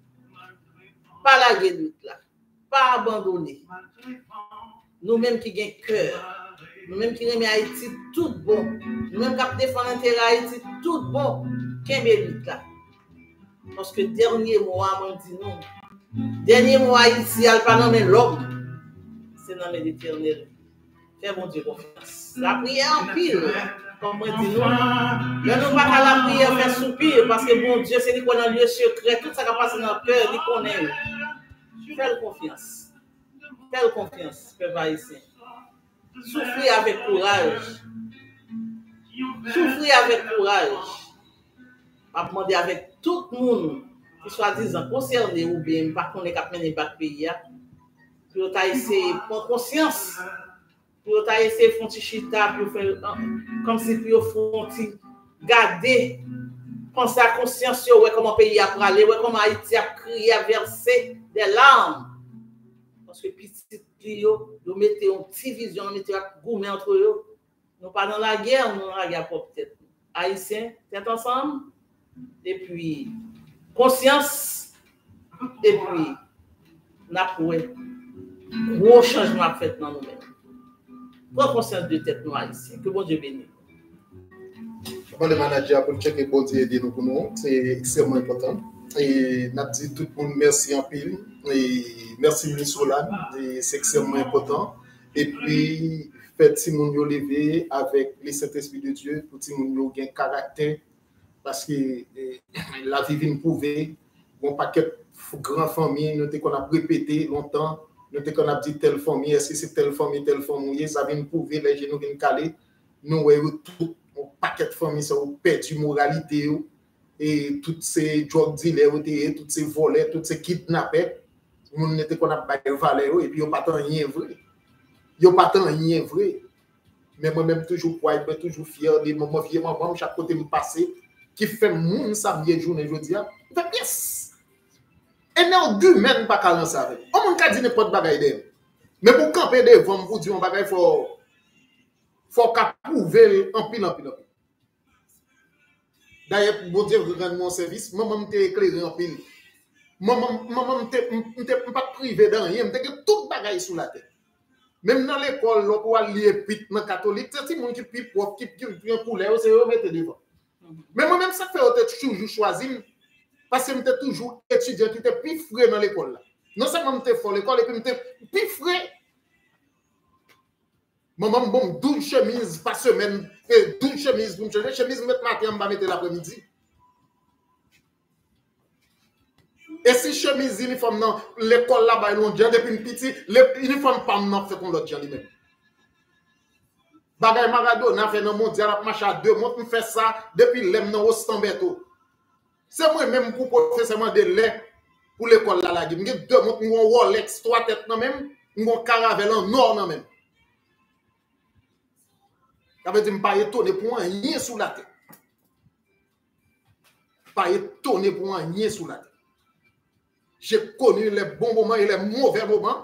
Pas la guédite là. Pas abandonner. Nous-mêmes qui avons cœur, nous-mêmes qui aimons Haïti, tout bon. Nous-mêmes qui défendons l'intérêt Haïti, tout bon. Qu'est-ce que là? Parce que dernier mois, on dit non. Dernier mois, Haïti, elle pas nommé l'homme. C'est nommé l'Éternel. Fais mon Dieu confiance. La prière en pile. Comme on dit nous. Mais nous pas qu'à la prière faire soupir parce que bon Dieu, c'est lui qui est dans le lieu secret. Tout ça qui passe dans le cœur, il connaît. Fais confiance. Fais confiance, peuple haïtien. Souffrez avec courage. Souffrez avec courage. Je vais demander avec tout le monde qui soit disant concerné ou bien pas qu'on est capable de mener le pays. Pour essayer de prendre conscience. Pour essayer de faire un petit chita, pour faire comme si pour garder. Penser à conscience, ouais, comment le pays a parlé, ouais, comment Haïti a crié, a versé des larmes. Parce que petit clio, nous mettons une petite vision, nous mettons un gourmet entre eux. Nous pas dans la guerre, nous dans la guerre pour peut-être. Haïtiens, tête ensemble. Et puis, conscience. Et puis, n'a pas gros changement fait dans nous-mêmes. Prends conscience de tête nous haïtiens. Que bon Dieu bénisse. Le manager pour checker bon Dieu aider nous pour nous, c'est extrêmement important. Et n'a dit tout le monde merci en pile et merci Miss Solane, c'est extrêmement important. Et puis faites si moun yo lever avec le Saint-Esprit de Dieu pour si moun yo gain caractère parce que eh, la vie vient prouver bon paquet grand famille nous qu'on a répété longtemps, nous qu'on a dit telle famille, est-ce que c'est telle famille telle famille, ça vient prouver les genoux viennent caler, nous tout un paquet de familles ça ont perdu moralité et toutes ces drug dealers toutes ces voleurs toutes ces kidnappés moun n'était qu'on a pas valeur et puis on pas tant rien vrai yo pas tant rien vrai mais moi même toujours proud toujours fier des moments vieux maman chaque côté me passer qui fait moun ça bien journée jodi a fait yes et non du même pas calme ça avec on moun ka dit n'importe bagaille de mais pour camper devant pour dire un bagaille faut faut qu'a prouver en pile en pile en pile. D'ailleurs, bon Dieu, vous rendez mon service, moi, je suis éclairé en pile. Moi, je ne suis pas privé dans rien, je suis tout bagaille sous la tête. Même dans l'école, on peut aller pit dans catholique, c'est des gens qui pit propre, qui qui un poulet, c'est eux mettre devant. Mais moi-même, ça fait peut-être toujours choisi, parce que je suis toujours étudiant qui était plus frais dans l'école. Non seulement je suis fort l'école, et puis je suis plus frais. Maman, bon, douze chemises par semaine, douze chemises pour me changer. Chemise, mettre matin, je vais mettre l'après-midi. Et si chemise, uniforme, non, l'école là-bas, ils ont déjà depuis une petite, l'uniforme pas non, fait qu'on l'autre déjà lui-même. Bagay Maradona fait dans le mondial, marche à deux mois, on fait ça depuis l'em dans Ostambeto. C'est moi-même pour professeur de lait pour l'école là, je j'ai deux mois, on Rolex, trois têtes non même, on caravelle en or non même. Ça veut dire que je ne suis pas étonné pour rien sous la tête. Pas étonné pour rien sous la tête. J'ai connu les bons moments et les mauvais moments.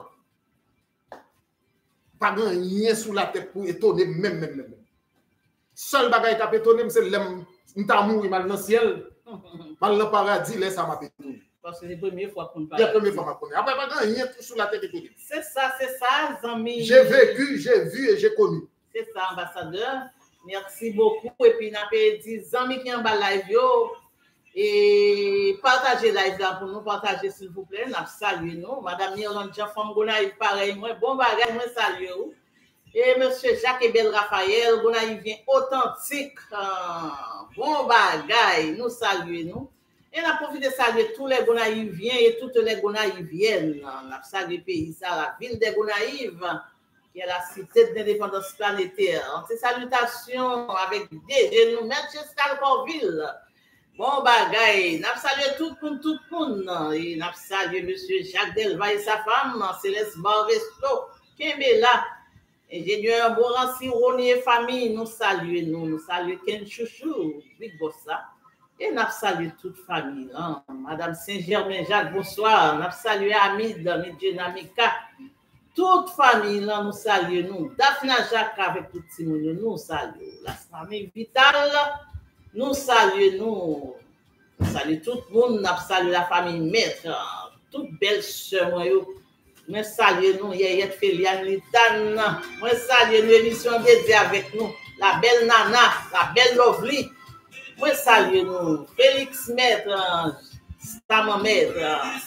Pas rien sous la tête pour étonner même, même, même. Seul bagage qui a étonné, c'est que je suis mort mal dans le ciel, mal dans le paradis, là, ça m'a étonné. Parce que c'est la première fois qu'on parle. C'est la première fois qu'on parle. Après, pas rien tout sur la tête de tout. C'est ça, c'est ça, Zami. J'ai vécu, j'ai vu et j'ai connu. C'est ça, ambassadeur. Merci beaucoup. Et puis, on a dit, Zami qui en bas live, yo, et partagez live là pour nous, partagez s'il vous plaît. Nous saluons nous. Madame Yolande Jean-Femme Gonaïve, pareil, moi, bon bagage, moi, salut. Et monsieur Jacques Ebel Raphaël, Gonaïve vient authentique. Bon bagage, nous saluons nous. Et on a profité de saluer tous les Gonaïviens et toutes les Gonaïviennes. On a salué le pays, ça, la ville des Gonaïves, qui est la cité de l'indépendance planétaire. Ces salutations avec D G nous, Manchester Corville. Bon bagay, n'a salué tout le monde, tout le monde. Et n'a salué monsieur Jacques Delva et sa femme, Céleste Barresto, Kembela, ingénieur Boransi, Roni et famille, nous saluons, nous, nous saluons Ken Chouchou, Big Bossa. Et n'a salué toute famille. Hein. Madame Saint-Germain Jacques, bonsoir. N'a salué Amid, Midjenamika. Toute famille, là, nous saluons, nous. Daphne Jacques avec tout le monde, nous saluons. La famille Vitale, nous saluons, nous. Nous saluons tout le monde. Nous saluons la famille Maître. Toute belle soeur, nous saluons, nous. Yayette Féliane Litane. Nous saluons l'émission dédiée avec nous. La belle Nana, la belle Lovely. Moi, salut nous, Félix Maître, Stam Maître.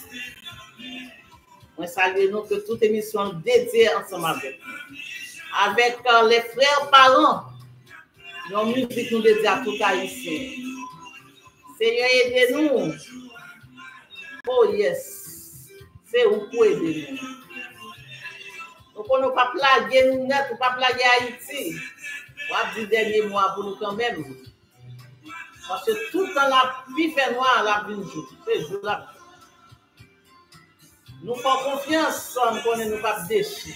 Moi, salut nous que toute émission dédiée ensemble avec Avec euh, les frères parents, nos musiques nous dédiées à tout haïtien. Seigneur, aidez-nous. Oh yes, c'est où pour aider nous. Donc, on ne peut pas plaguer nous net, on ne peut pas plaguer Haïti. On va dire dernier mois pour nous quand même. Parce que tout le temps, la vie fait noir, la vie joue. C'est jour la vie. Nous faisons confiance, nous connaissons nous pas déchir.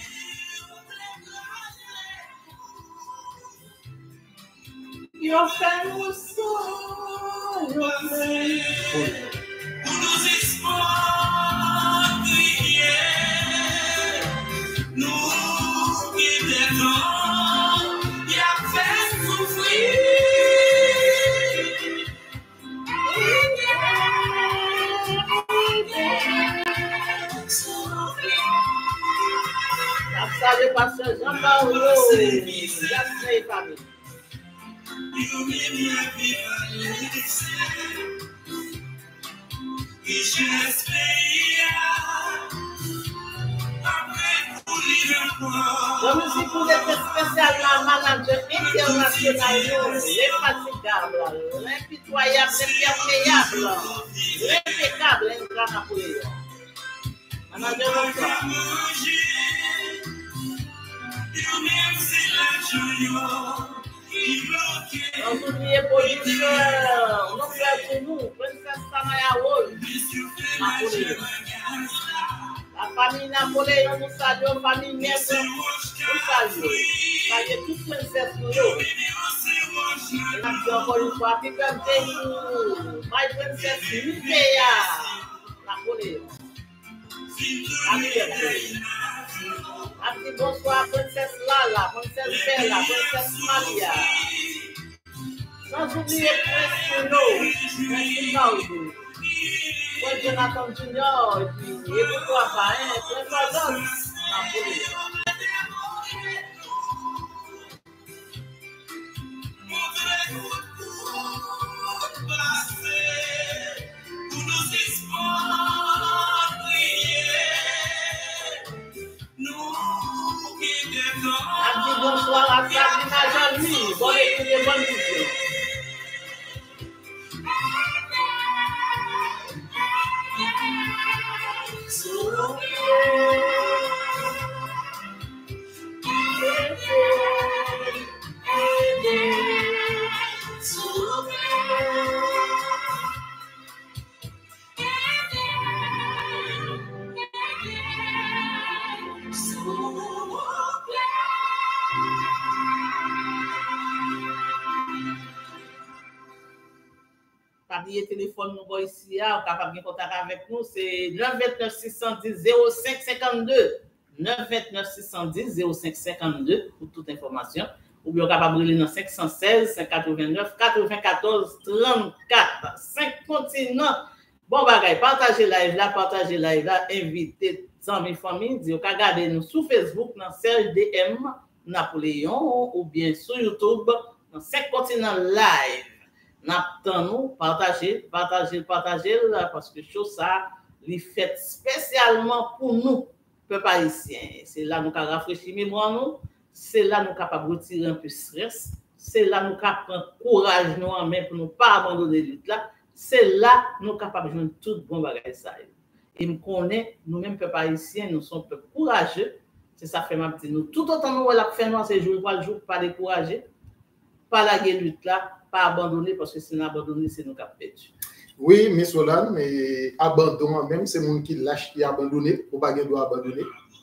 Yo fait nous sang, yo fait. Pour nous espoirs briller, nous qui devons y a fait souffrir. Salut, pasteur Jean-Paul. Merci, famille. La musique pour être spécialement manager international, l'infatigable, l'impitoyable, l'imperméable, l'impeccable, l'incroyable. Manager bonsoir. On oublie producteur, on fait pour nous, princesse Samaya Wall, Napoléon. La famille Napoléon, nous saluons, famille Maître, nous saluons. Saluons toute princesse pour nous. Et nous disons encore une fois, happy birthday to my princess Nupea, Napoléon. Happy birthday. Happy bonsoir, princesse Lala, princesse Bella, princesse Maria. Sans oublier Prince Bruno, Prince Maudou, Prince Jonathan Junior, et puis, et pourquoi pas, hein, Prince Adolphe, Napoléon. Happy bonsoir à Sabrina Jean-Louis, bonne écoute et bonne écoute. Papier téléphone nous ici, on est capable de contact avec nous, c'est neuf deux neuf six un zéro zéro cinq cinq deux. neuf deux neuf six un zéro zéro cinq cinq deux pour toute information. Ou bien capable de dans cinq un six, cinq quatre neuf, quatre-vingt-quatorze, trente-quatre. cinq continents Bon bagay, partagez live là, partagez live là, invitez amis famille, dire qu'à regarder nous sur Facebook dans Serge D M Napoléon ou bien sur YouTube dans cinq continents live. N'attend nous partager, partager, partager là parce que chose ça les fait spécialement pour nous peuple haïtien. C'est là nous avons rafraîchi mémoire nous, c'est là nous capable retirer un peu stress, c'est là nous capable prendre courage nous en main pour nous pas abandonner lutte là. C'est là nous capables de jouer tout bon bagage ça. Et me connaît nous mêmes peuple haïtien, nous sommes peuple courageux. C'est ça fait ma petite nous tout autant nous la faire nous ces jours par jour pas décourager, pas la lutte là, pas abandonner parce que si nous abandonner c'est nous qui perdu. Oui, mais Solane, mais abandon même c'est monde qui lâche qui abandonné, pour pas doit abandonner.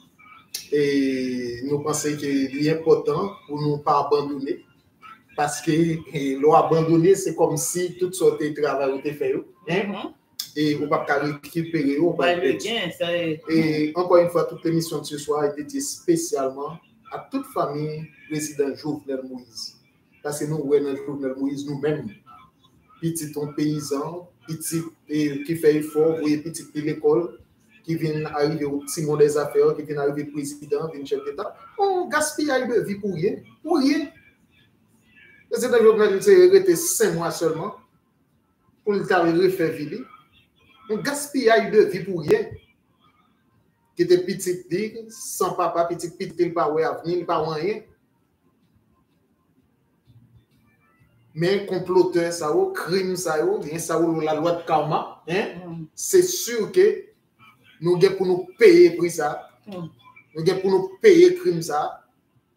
Et nous pensons que l'important pour nous pas abandonner. Parce que l'on abandonné, c'est comme si toute sorte de travail était fait. Hein? Mm-hmm. Et on ne peut pas récupérer. On va le gain, et encore une fois, toute l'émission de ce soir a été dédiée spécialement à toute famille président Jovenel Moïse. Parce que nous, nous, Jovenel Moïse, nous-mêmes, petit paysan, petit qui fait effort, vous voyez, petit de l'école, qui vient arriver au petit monde des affaires, qui vient arriver président, qui vient chef d'État, on gaspille de vie pour rien. Pour rien. Le président Jovenel s'est arrêté cinq mois seulement pour le refaire vivre. On gaspillage de vie pour rien. Qui était petit ligue, sans papa, petit petit, il pas ouais avenir, il pas rien. Mais comploteur ça ou crime ça ou bien ça ou la loi de karma, hein? Mm. C'est sûr que nous avons pour nous payer pour ça. Mm. Nous avons pour nous payer crime ça.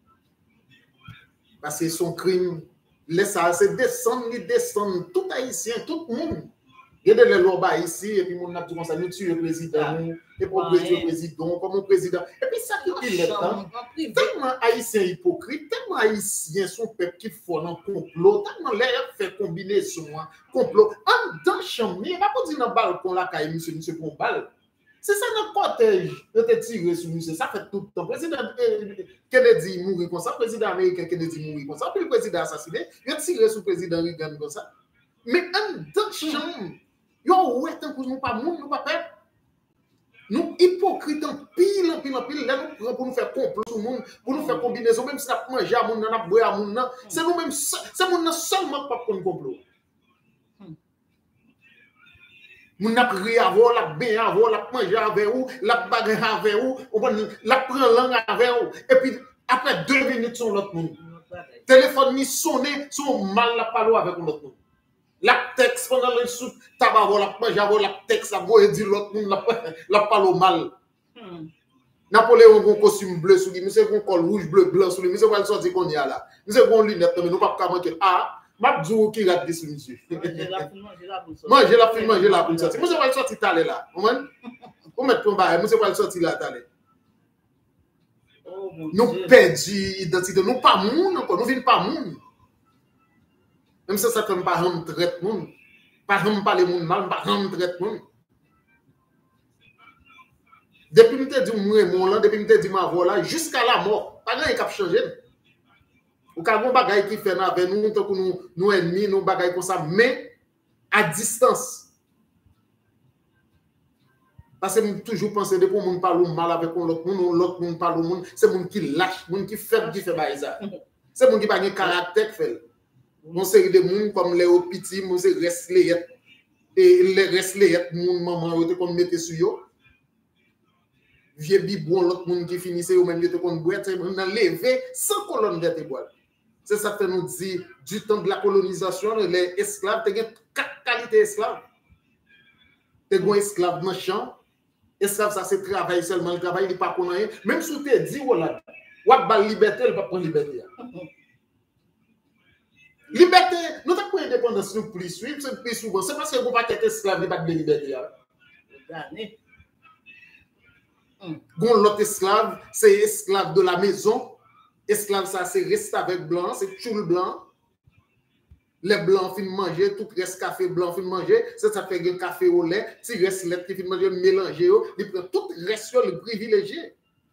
Parce que son crime laisse ça c'est descendre, il descend tout haïtien, tout le monde. Il y a des lois ici, et puis mon a tout comme ça, nous tuons le président, et pour le président, comme le président. Et puis ça qui est là, tellement haïtien hypocrite, tellement haïtien son peuple qui font un complot, tellement l'air fait combinaison, complot. En dans chambre, il n'y a pas pour dire dans le balcon là, quand monsieur, monsieur pour balle. C'est ça notre cortège, de te tirer sur monsieur, ça fait tout le temps. Le président Kennedy mourir comme ça, le président américain Kennedy mourir comme ça, puis le président assassiné, il a tiré sur le président Reagan comme ça. Mais en dans chambre, yo, ouais, tant que nous pas moun, nous pas peur. Nous hypocrites en pile, en pile, en pile, là nous pour nous faire complot sur le monde, pour nous faire combinaison, même si nous manger à moun, nous boire à moun, c'est nous même, c'est moun seulement pas pour nous complot. Moun n'a ri avant, la bien avant, la manger avec vous, la bagarre avec vous, la prendre langue avec vous, et puis après deux minutes sur l'autre monde. Téléphone ni sonné, son mal la parole avec l'autre monde. La texte pendant le soupe, tabac, la manger, la texte, la voix et dit l'autre monde, la parole mal. Napoléon a un costume bleu sur lui, monsieur a un col rouge, bleu, blanc sur lui, monsieur va le sortir qu'on y a là. Monsieur a une lunette, mais nous pas manquer. Ah, ma djou qui rate sur monsieur. Manger la fin, manger la pour sortir. Monsieur va le sortir t'aller là. On met ton bail, monsieur va le sortir là t'aller. Nous perdons l'identité, nous pas moun encore, nous venons pas moun. Même si ça ne pas un traite moun, pas un parler moun mal, pas un traite moun. Depuis que je dis mon là, depuis que je dis ma voix là, jusqu'à la mort, pas rien qui a changé. Ou quand on bagaille qui fait avec nous, tant que nous nous ennemis, nous bagaille comme ça, mais à distance. Parce que je toujours pensé depuis que moun parle mal avec l'autre moun, l'autre moun parle moun, c'est moun qui lâche, moun qui fait qui fait ça. C'est moun qui pas de caractère fait. Mon série de monde comme les petits, mon c'est reste les et les reste les mon maman était qu'on mettait sur yo. Vieux bibon l'autre monde qui finissait ou même était qu'on boire, on a levé sans colonne vertébrale. C'est ça que nous dit du temps de la colonisation, les esclaves, tu as quatre qualités esclaves. Tu as un esclave dans le champ, esclave ça c'est travail seulement, le travail il n'est pas pour rien. Même si tu dis voilà, ou à liberté, il ne va pas prendre liberté. Liberté, nous avons pris indépendance nous plus suivre, c'est plus souvent. C'est parce que vous ne pouvez pas être esclave, vous n'avez pas de liberté. Bon, l'autre esclave, c'est esclave de la maison. Esclave, ça, c'est reste avec blanc, c'est choule blanc. Les blancs finissent manger, tout reste café blanc finissent manger. Ça, ça fait un café au lait. Si reste lait qui finissent manger, mélanger, il prend tout reste le privilégié.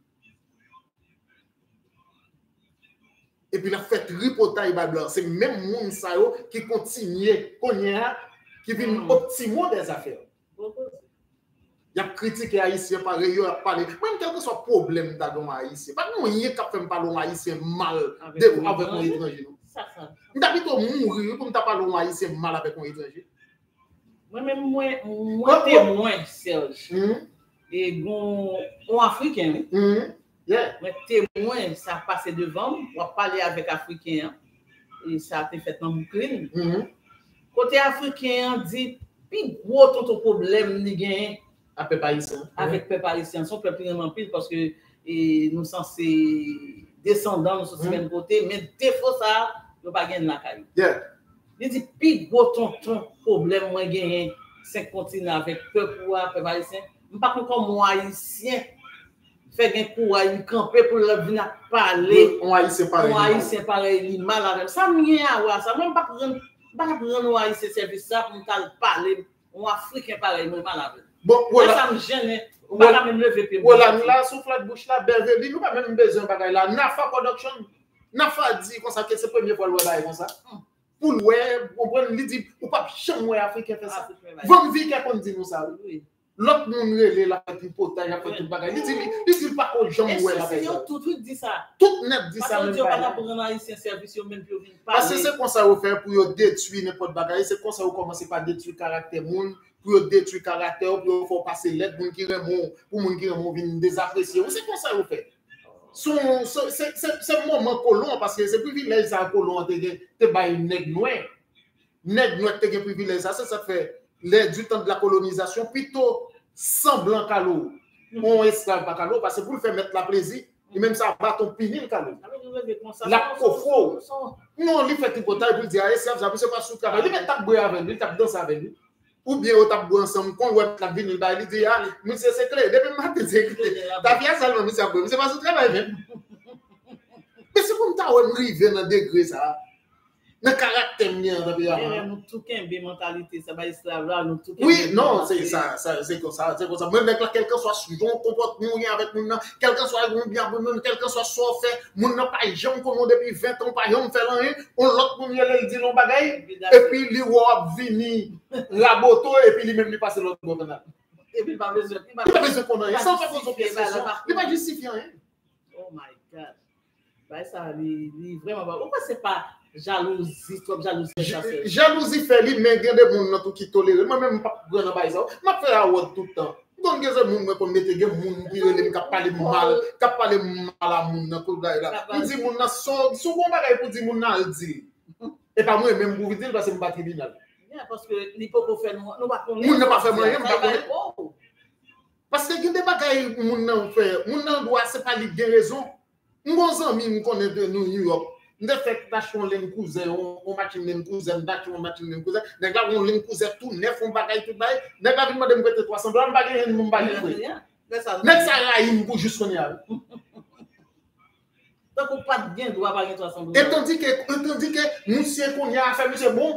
Et puis la fête ripotaille blanc, c'est même monde ça qui continue, qui vient optimiser des affaires. Il a critiqué haïtien pareil, il a parlé même quel que soit problème dans haïtien. Pas nous rien qu'a fait parler haïtien mal avec un étranger. Ça ça. D'habitude mourir pour me parler haïtien mal avec un étranger. Moi même moi moi témoin Serge. Et gon on africain. Yeah. Moi témoin ça passé devant, on parler avec africain et ça a été fait dans Brooklyn. Côté africain dit puis gros ton problème ni gain avec peuple haïtien. Avec peuple haïtien, son peuple en pile parce que et nous censés descendants nous sommes même côté mais défaut ça nous pas gain la caille. Yeah. Il dit puis gros ton ton problème moi gain cinq continents avec peuple peuple haïtien. Pas comme moi haïtien fait gain courage camper pour venir parler. On haïtien pareil. On haïtien pareil mal avec ça rien à voir ça même pas prendre pas prendre haïtien service ça pour parler on africain pareil mal avec. Bon, voilà. Ça me gêne. Voilà, même lever pied. Voilà, là, souffle de bouche là, Beverly, nous pas même besoin de bagaille là. Nafa Production, Nafa dit comme ça que c'est la première fois le web comme ça. Pour le web, on prend il dit ou pas jamais africain fait ça. Vam vie qu'on dit nous ça. L'autre monde relé là fait potage, a fait tout bagaille. Il dit il dit pas au jamais web avec ça. Tout tout dit ça. Tout net dit ça même pas. Pour rendre haïtien service même pour venir parler. Parce que c'est comme ça vous faire pour détruire n'importe bagaille, c'est comme ça vous commencer par détruire caractère monde. Pour détruire le caractère, pour faire passer l'aide pour qui remont, pour moun qui remont viennent désapprécier. C'est comme ça vous fait. C'est moment colon parce que c'est privilège ça colon te te bail nèg noir. Nèg noir te privilège ça ça fait les du temps de la colonisation plutôt semblant calo. On esclave pas calo parce que pour le faire mettre la plaisir, et même ça bâton pinil calo. La cofo. Non, il fait hypothèse pour dire esclave ça c'est pas sous travail. Il met tape boy avec lui, tape danser avec lui. Ou bien on tape ensemble quand on la venir bah il dit ah monsieur c'est clair depuis matin c'est clair ta vie seulement monsieur bon c'est pas ce travail même mais c'est comme ça on rive dans degré ça dans caractère mien dans bien nous tout qu'un bé mentalité ça va esclave là nous tout oui non c'est ça c'est comme ça c'est comme ça même avec quelqu'un soit sujon comporte nous rien avec nous quelqu'un soit bien bon quelqu'un soit soit fait moun n'a pas jamais comme depuis vingt ans pas jamais fait rien on l'autre moun il dit non bagaille et puis li wa vini raboto et puis lui même lui passer l'autre bord et puis pas besoin pas besoin qu'on ait sans faire besoin il pas justifier rien. Oh my god bah ça lui vraiment pourquoi c'est pas jalousie trop jalousie jalousie fait lui mais il y a des monde tout qui tolère moi même pas grand bail ça m'a fait à tout le temps donc il y a des monde pour mettre des monde qui relève qui parler mal qui parler mal à monde ko là il dit monde son son bon bagage pour dire monde al dit et pas moi même pour dire parce que me pas tribunal parce que il peut pas faire nous pas connaître monde pas faire rien pas connaître parce que il y a des bagages monde nan fait monde nan doit c'est pas lui gain raison mon ami me connaît de New York de fait d'acheter les cousin on match les cousin d'acheter on match les cousin les gars on les cousin tout neuf on bagaille tout bail les gars viennent me demander trois cents dollars bagaille mon bagaille mais ça raïm pour juste connait donc on pas de bien doit bagaille trois cents dollars et tandis que tandis que monsieur qu'on y a fait monsieur bon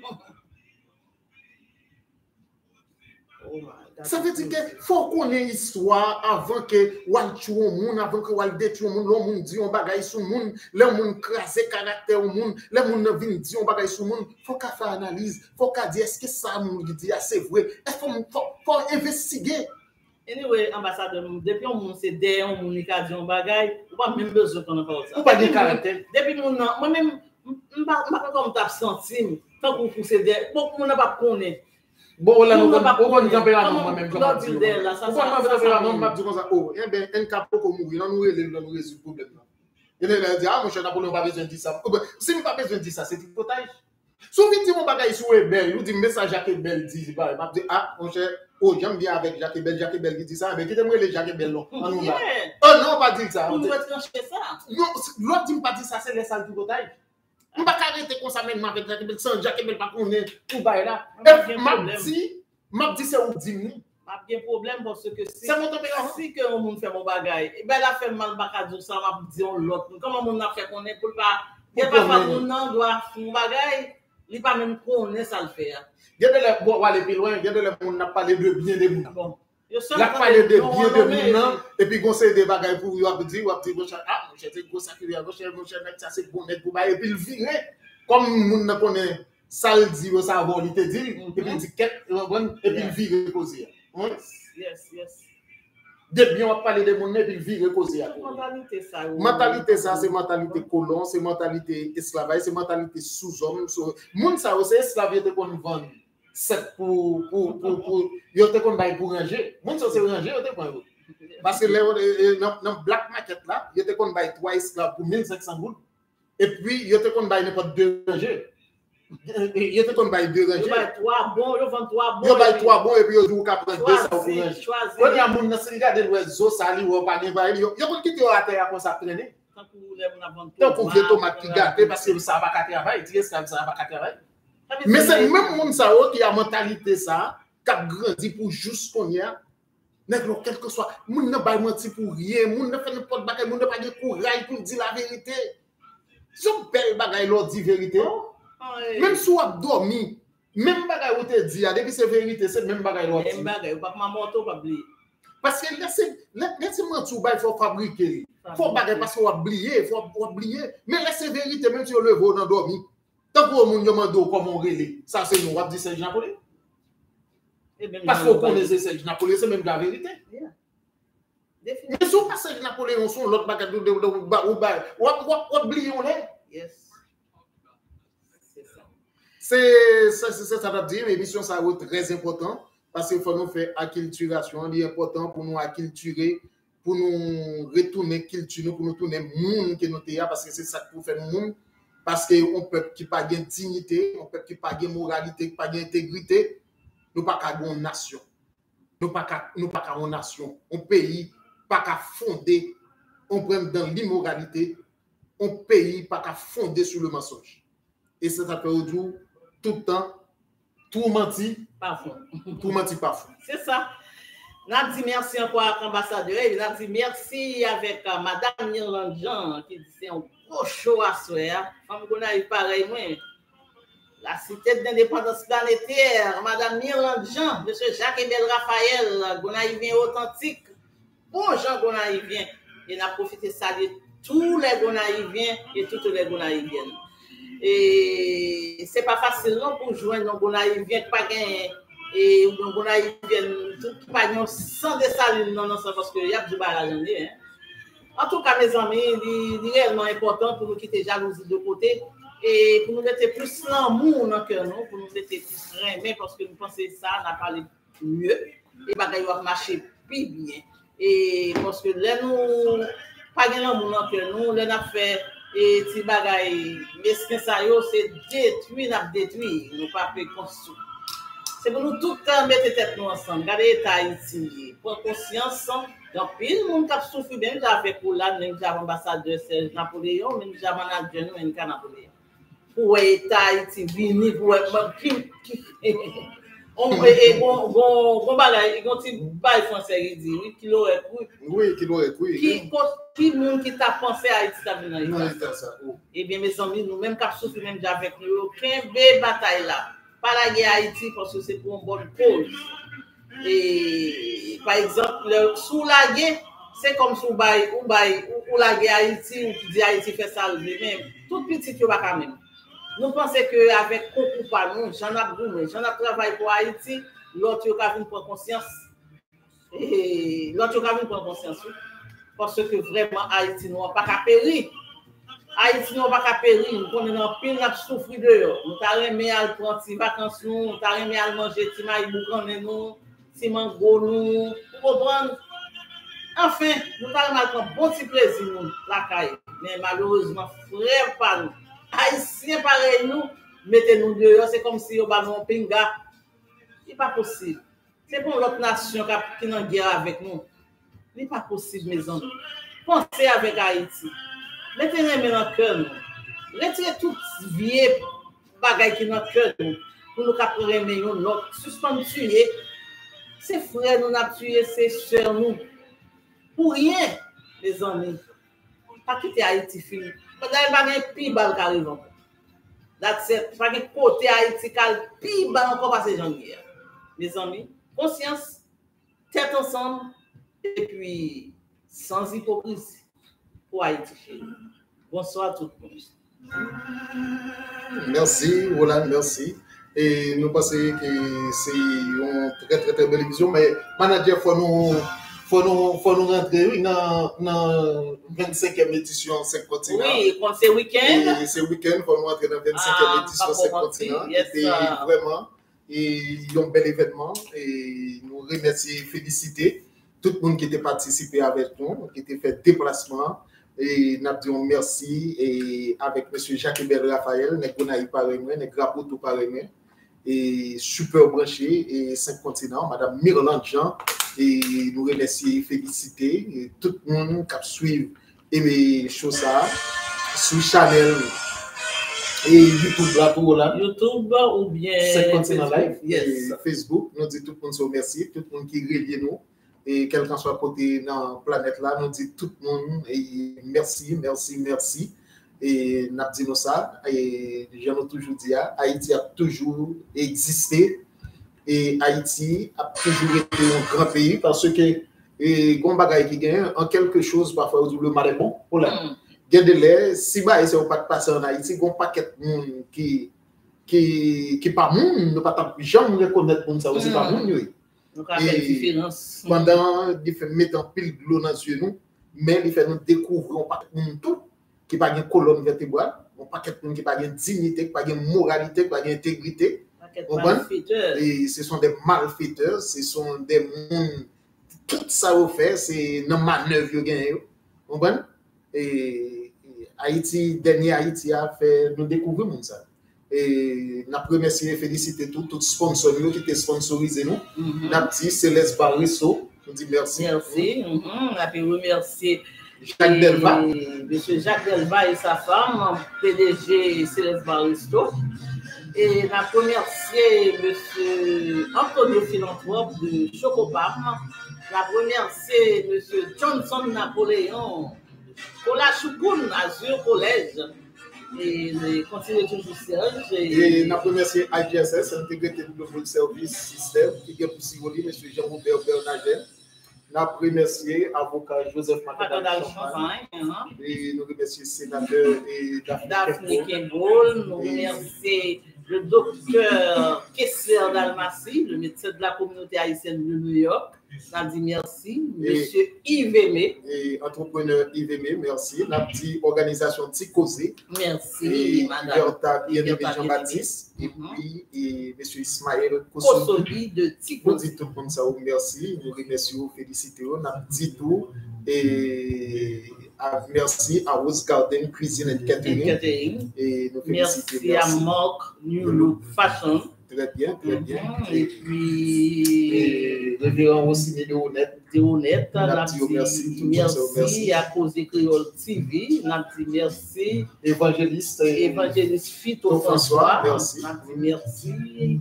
ça veut dire que faut connaître l'histoire avant que on tue un monde avant que on détruit un monde le monde dit on bagaille sur monde le monde craser caractère au monde le monde vient dire on bagaille sur monde faut qu'a faire analyse faut qu'a dire est-ce que ça monde dit c'est vrai faut faut investiguer anyway ambassadeur depuis on monde c'est derrière on monde qui a dit on bagaille ou pas même besoin qu'on en parle ça ou pas de caractère depuis mon moi même pas pas comme t'as senti tant qu'on pousser derrière beaucoup monde pas connaître. Bon là nous on tempérament moi même comme ça. Là ça ça tempérament m'a dit comme ça oh eh ben un capot comme mourir nous relève nous résoudre problème là. Il a dit ah mon cher Napoléon pas besoin de dire ça. Si pas besoin de dire ça c'est hypothèse. Souvent dit mon bagaille sur Belle, nous dit message Jacques Belle dit pas m'a dit ah mon cher oh j'aime bien avec Jacques Belle Jacques Belle qui dit ça mais qui t'aimerait les Jacques Belle non. Oh non pas dire ça. On va trancher ça. Non l'autre dit pas dire ça c'est les sales hypothèses. On va arrêter comme ça même avec Jacques Belle sans Jacques Belle pas connaît tout bail là. Et m'a dit m'a dit c'est on dit pas bien problème parce que si c'est mon tempérament si que on monde fait mon bagaille et ben la fait mal baka dire ça m'a dit on l'autre comment on a fait connaître pour pas il pas pas on non doit mon bagaille il pas même connaître ça le faire. Gardez les bon aller plus loin gardez les monde n'a parlé de bien des monde. Bon la parler de bien de monde et puis conseil des bagailles pour vous dire ou dire mon cher ah mon cher c'est gros sacré mon cher mon cher ça c'est bon net pour bailler et puis le virer comme monde n'a connaît ça le dit, ça va, il te dit, et puis il dit, et puis il vire causer. Yes, yes. Depuis, on va parler de monde, et puis il vire causer. Mentalité, ça. Mentalité, ça, c'est mentalité colon, c'est mentalité esclavage, c'est mentalité sous-homme. Moun ça, c'est esclavage qu'on vend. C'est pour, pour, pour, pour, yo te kon bay pour ranger. Moun ça, c'est ranger, yo te kon. Parce que dans le black market là, yo te kon bay trois esclaves pour mille cinq cents gouttes. Et puis, yo te kon bay n'importe deux rangers. Yo te kon bay deux rangers. Yo bay trois bons, yo vend trois bons. Yo bay trois bons et puis yo dou ka prendre deux ça pour ranger. Choisir. Quand y a moun nan se regarde le zo sali ou pas gen bay, yo yo kon kite yo à terre comme ça traîner. Tant que vous lève la vente. Tant qu'on vient tomate qui gâté parce que ça va pas travailler, tu ça ça va pas travailler. Mais c'est même moun ça qui a mentalité ça, qui a grandi pour juste qu'on y a. Nèg quel que soit, moun ne bay menti pour rien, moun ne fait n'importe bagay, moun ne pas de courage pour dire la vérité. Si on belle bagay l'on dit vérité. Même si on a dormi, même bagay ou te dit, depuis c'est vérité, c'est même bagay l'on dit. Même bagay, pas ma moto pas oublier. Parce que laissez laissez mentir il faut fabriquer. Faut bagay parce qu'on a oublié, faut oublier. Mais laissez vérité même si on le voit dans dormi. Tant que moun demande comment on relé, ça c'est nous on dit c'est Napoléon. Parce qu'on connaît c'est Napoléon, c'est même la vérité. Mais si on passe Napoléon sur l'autre bagay de ou ou oublier on est. Yes. C'est ça c'est ça veut dire l'émission ça est très important parce qu'il faut nous faire acculturation, il est important pour nous acculturer, pour nous retourner culture, pour nous tourner monde que nous t'es parce que c'est ça pour faire monde parce que on peuple qui pas gain dignité, on peuple qui pas gain moralité, qui pas gain intégrité, nous pas qu'à une nation. Nous pas qu'à nous pas qu'à une nation, un pays pas qu'à fonder on prend dans l'immoralité, un pays pas qu'à fonder sur le mensonge. Et ça ça fait autour tout le temps, tout menti, parfois. Tout menti parfois. C'est ça. On dit merci encore à l'ambassadeur. On dit merci avec uh, Madame Irlande Jean qui dit c'est un gros show à soir. Comme on a eu pareil, moi. La cité de l'indépendance planétaire, Madame Irlande Jean, Monsieur Jacques-Emile Raphaël, Gonaïvien authentique. Bon Jean Gonaïvien. Et on a profité de saluer tous les Gonaïviens et toutes les Gonaïviennes. Et c'est pas facile non pour joindre un Gonaïvien qui pas gagné et un Gonaïvien tout pas gagné sans des saluts non non parce que y a du barrage hein. En tout cas mes amis, il est réellement important pour nous quitter jalousie de côté et pour nous mettre plus l'amour dans cœur nous, pour nous mettre plus aimer parce que nous pensons ça n'a pas mieux et bagaille va marcher plus bien et parce que là nous pas gagné l'amour dans cœur nous, là n'a fait et ti bagay meskin sa yo c'est détruit n'a détruit nous pas fait construire c'est pour nous tout temps mettre tête nous ensemble regarder état ici prendre conscience donc pile monde qui souffre bien avec pour là même j'avais ambassadeur Serge Napoléon même j'avais manager nous même Napoléon pour état ici venir pour qui on et bon bon bon bagay on ti bail français il dit oui kilo et oui oui kilo et oui qui qui monde qui t'a pensé à Haïti t'a venir ça et bien mes amis nous même cap souffrir même avec nous aucun bé bataille là pas la guerre Haïti parce que c'est pour une bonne cause et par exemple sous la guerre c'est comme sous bail ou bail ou la guerre Haïti ou qui dit Haïti fait ça lui-même tout petit tu va quand même. Nous pensons qu'avec beaucoup par nous, j'en ai boumé, j'en ai travaillé pour Haïti, l'autre a venir prendre conscience. Et l'autre a venir prendre conscience. Parce que vraiment, Haïti n'a pas qu'à périr. Haïti n'a pas qu'à périr. Nous connaissons un pile, nous souffrir dehors. Nous avons aimé à prendre des vacances, nous avons aimé à manger des maïboucanes, nous, des mangots, nous. Vous comprenez? Enfin, nous avons aimé prendre bon petit plaisir, nous, la caille. Mais malheureusement, frère, pas nous. Haïtiens pareil nous, mettez-nous dehors, c'est comme si on va nous pinga. Ce n'est pas possible. C'est pour l'autre nation qui est en guerre avec nous. Ce n'est pas possible, mes amis. Pensez avec Haïti. Mettez-les dans le cœur. Retirez tout vieux bagaille qui est dans le cœur. Pour nous capturer l'autre. Suspendre tuer. C'est frères nous n'a tué, c'est sœurs nous. Pour rien, les amis. Pas quitter Haïti fini. Vous n'avez pas de pi bal qui arrive encore. That's it. Pas de côté Haïti qui a pi bal encore par ces gens de guerre. Mes amis, conscience, tête ensemble, et puis sans hypocrisie pour Haïti. Bonsoir à tout le monde. Merci, Roland, merci. Et nous pensons que c'est une très très très belle vision, mais manager, il faut nous, faut nous, faut nous rentrer dans la vingt-cinquième édition cinq continents. Oui, quand c'est week-end. Et c'est week-end, il faut nous rentrer dans la vingt-cinquième Ah, édition pas cinq pour continents. mentir, yes, C'était sir. vraiment et un bel événement. Et nous remercions, féliciter tout le monde qui était participé avec nous, qui était fait déplacement. Et nous disons merci et avec M. Jacques-Hubert Raphaël, nous avons parlé, nous avons tout parlé, et super branché, et cinq continents, Mme Mirland Jean, et nous remercions, féliciter et tout le monde qui a suivi les choses sur Channel et YouTube là tout là. YouTube ou bien cinq continents live, yes. Et Facebook, nous disons tout le monde merci, tout le monde qui relie nous. Et quel qu'en soit côté dans la planète là, nous disons tout le monde et merci, merci, merci. Et nous disons ça, et j'en ai toujours dit, Haïti a toujours existé et Haïti a toujours été un grand pays parce que et gon bagay qui gagne en quelque chose parfois le mal est bon pour là. Gagne de l'air, si bah c'est pas passer en Haïti, gon paquet monde qui qui qui pas monde, ne pas jamais reconnaître monde ça aussi pas monde oui. Donc, il y a une différence. Pendant, il fait mettre en pile de l'eau dans les yeux, mais il fait nous découvrir un paquet de tout qui n'a pas de colonne vertébrale, un paquet de monde qui n'a pas de dignité, qui n'a pas de moralité, qui n'a pas d'intégrité. Et ce sont des malfaiteurs, ce sont des mondes, tout ça vous fait, c'est une manœuvre que vous gagnez. Vous comprenez? Et Haïti, dernier Haïti a fait nous découvrir ça. Et nous remercions et féliciter tous les sponsors qui étaient sponsorisés nous. Nous avons dit Céleste Barrisso, nous dit merci. Merci. On a pu remercier Jacques Delva. Monsieur Jacques Delva et sa femme, P D G Céleste Barrisso. Et nous avons remercié Monsieur Antonio Philanthrope de Chocopam. Nous avons remercié Monsieur Johnson Napoléon pour la Choukoun Azur Collège. Et continuer toujours Serge. Et nous remercions I G S S, Intégrité Global Service System, qui est pour Sivoli, M. Jean-Robert Bernagel. Nous remercions l'avocat Joseph Macadam Champagne. Et nous remercions le sénateur et Daphne Kembol. Nous remercions le docteur Kessler Dalmassi, le médecin de la communauté haïtienne de New York. Nous dit merci. Monsieur Yves Aimé. Et entrepreneur Yves Aimé, merci. La petite organisation Ticosé. Merci, madame. Et Jean-Baptiste. Et puis, et monsieur Ismaël Kosovi de Ticosé. Nous dit tout le monde ça, merci. Nous remercions, félicitons. Nous dit tout. Et merci à Rose Garden Cuisine and Catering. Et nous félicitons. Merci à Mark New Look Fashion. Très bien, très bien. Mm-hmm. Et puis, révérend aussi de honnête. De honnête, merci. Merci à Cause Créole T V. Merci, merci. Évangéliste. Évangéliste Fito François. Merci. Merci.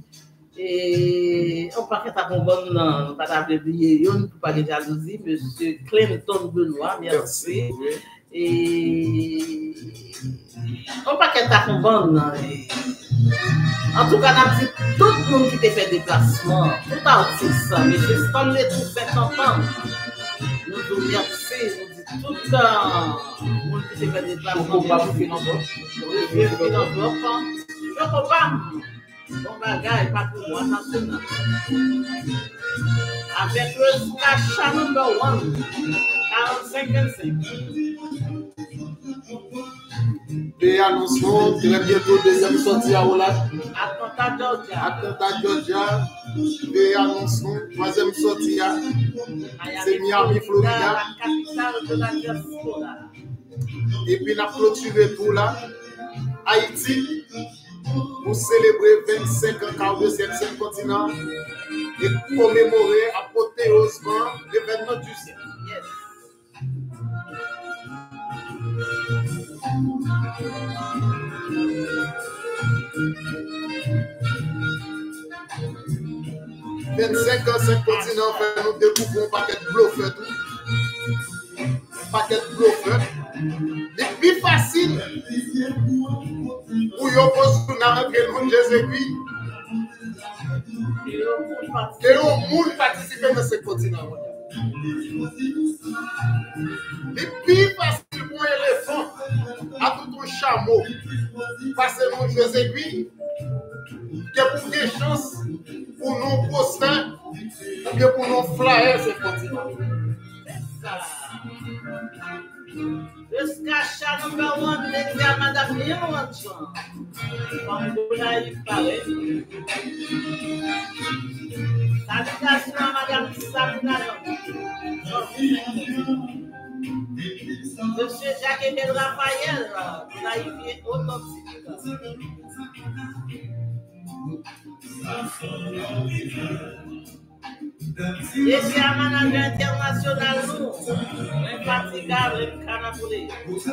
Et on parle de la bonne, on parle de oublier, on ne peut pas de jalousie, monsieur Clinton Benoît, merci. Et on parle de la bonne. En tout cas, on a dit tout le monde qui t'a fait déplacement, tout artiste, monsieur Stanley pour cinquante ans. Nous vous remercions, nous disons tout le monde qui t'a fait déplacement. Je ne peux pas vous financer. Je ne peux pas. Bon bagage, pas pour moi, national. Avec le Cacha number one, quarante-cinq vingt-cinq. Et annonçons très bientôt deuxième sortie à Roland. Atlanta, Georgia. Atlanta, Georgia. Et annonçons troisième sortie à c'est Miami, Florida. La capitale de la diaspora. Et puis, on a clôturé tout là. Haïti. Pour célébrer vingt-cinq ans quart de septième continent et commémorer apothéosement l'événement du siècle. Yes. vingt-cinq ans, cinq continents, fait nous découvrons un paquet de bluffeurs. Un paquet de bluffeurs. C'est plus facile. Pour yon pose na rentre nous Jésus-Christ. Et on monde participer dans ce continent. C'est plus facile pour un éléphant, à tout un chameau, passer mon jeu aiguille, que pour des chances, pour nos postins, ou bien pour nos flyers, c'est continent. Jusqu'à chaque number one, l'examen Madame Léon, comme vous l'avez parlé. Salutations à Madame Sabina. Monsieur Jacques-Emile Raphaël, vous l'avez autopsie. Et c'est un manager international, nous, infatigable, canapoulé.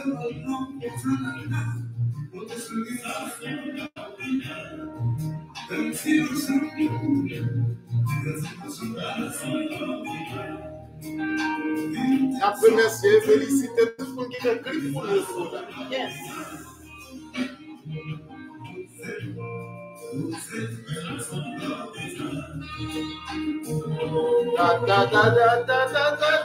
Après, merci, féliciter tout le monde qui écrit pour le foot. Yes. Da da da da da da da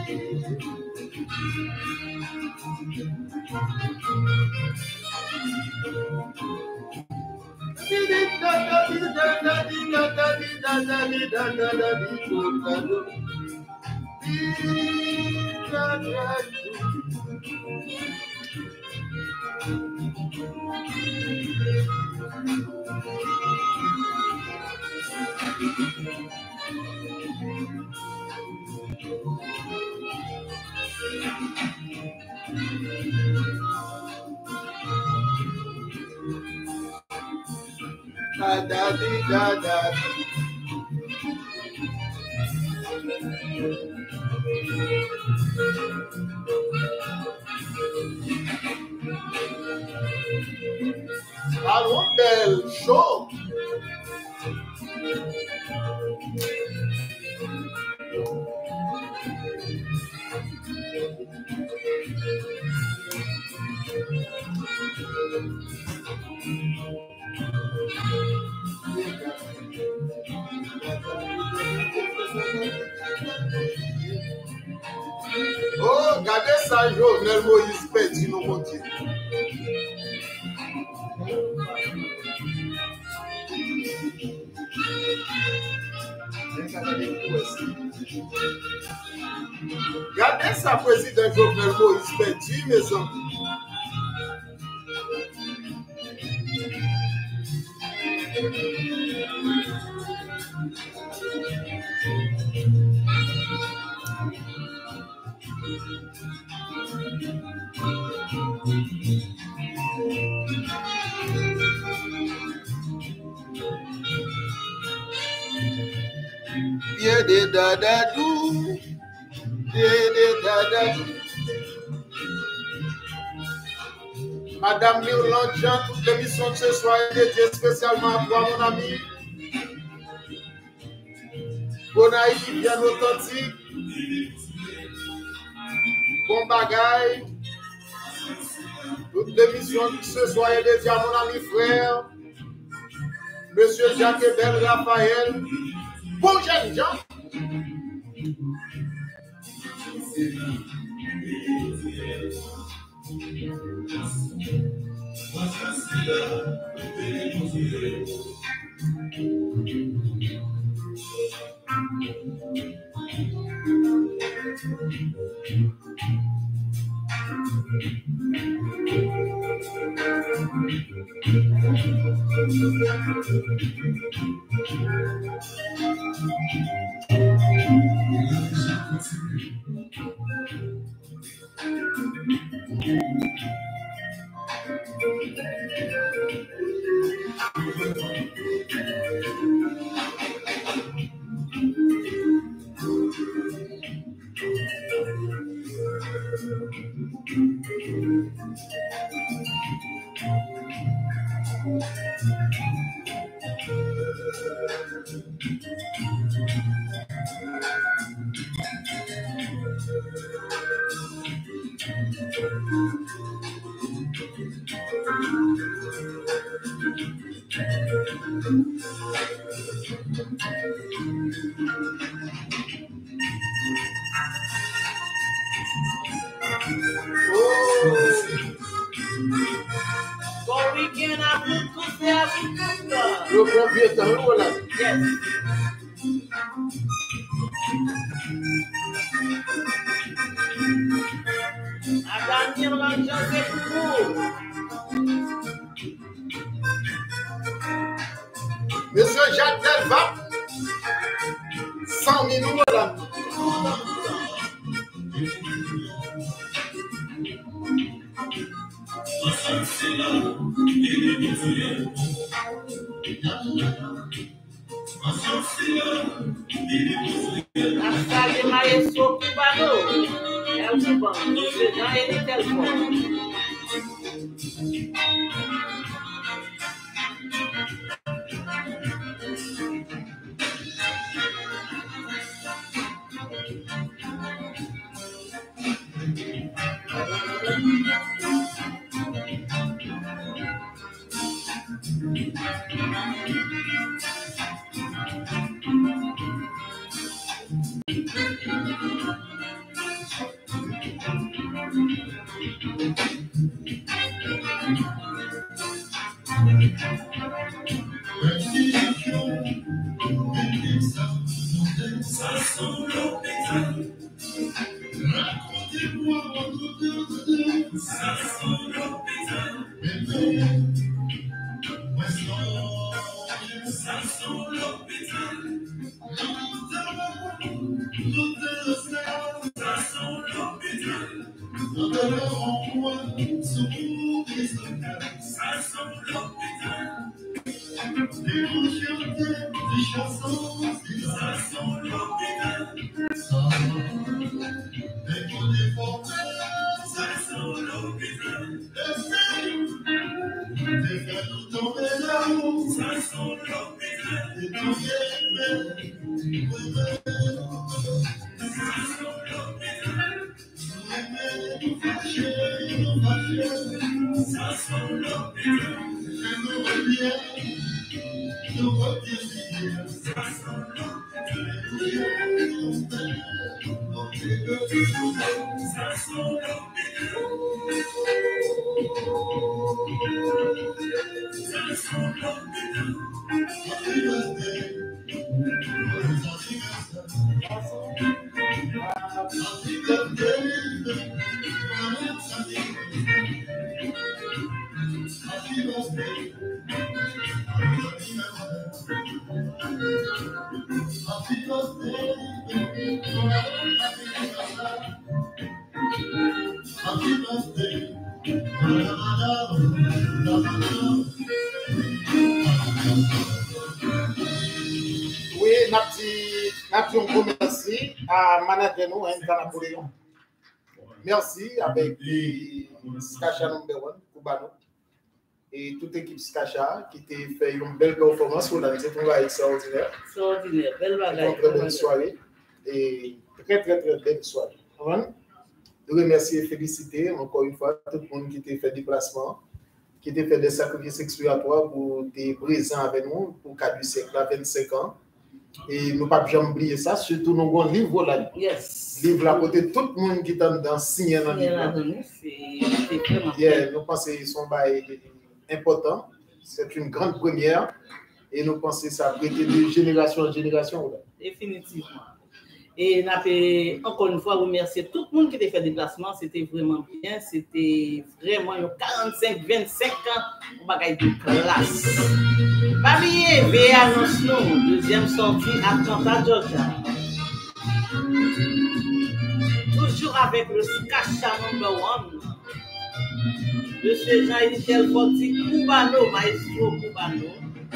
da da da da. Allons, belle, chaud. Oh, regardez ça, Jovenel Moïse Petit, nos montiers. Regardez ça, président Jovenel Moïse Petit, mes amis. Yeah, de da da do, yeah, de da da do. Madame Mirland Jean, toute l'émission de ce soir est dédiée spécialement à toi, mon ami. Bonaï, bien authentique. Bon bagaille. Toute l'émission de ce soir est dédiée à mon ami frère, Monsieur Jacques-Emile Raphaël. Bon jeune Jean. Oh, bon vieux temps, voilà. Yes. Madame Irlande, c'est pour vous. Monsieur Jacques Delva, cent mille, voilà. La salle de Maestro Cubano, El Cubano, c'est dans les téléphones. Oui, Napti, on remercie à manager nous, hein, Napoléon. Merci avec les Skacha number one, Cubano, et toute l'équipe Skacha qui a fait une belle performance. C'est un travail extraordinaire. Extraordinaire, belle bagaille. Une très belle soirée et très très très belle soirée. Je remercie et féliciter encore une fois tout le monde qui a fait déplacement, qui a fait des sacrifices expiratoires pour être présent avec nous pour quatre siècles à vingt-cinq ans. Et nous ne pouvons jamais oublier ça, surtout nous avons un livre là. Yes. Livre à côté, tout le monde qui est dans signé dans le livre. C'est vraiment Yeah, nous pensons que son bail est important. C'est une grande première. Et nous pensons que ça a prêté de génération en génération. Là. Définitivement. Et nous encore une fois remercier tout le monde qui a fait déplacement. C'était vraiment bien. C'était vraiment quarante-cinq vingt-cinq ans pour bagaille de classe. Pas oublier, V annonce nous, deuxième sortie à Atlanta, Georgia. Toujours avec le Skacha number one. Monsieur Jean-Michel Forti Cubano, Maestro Cubano.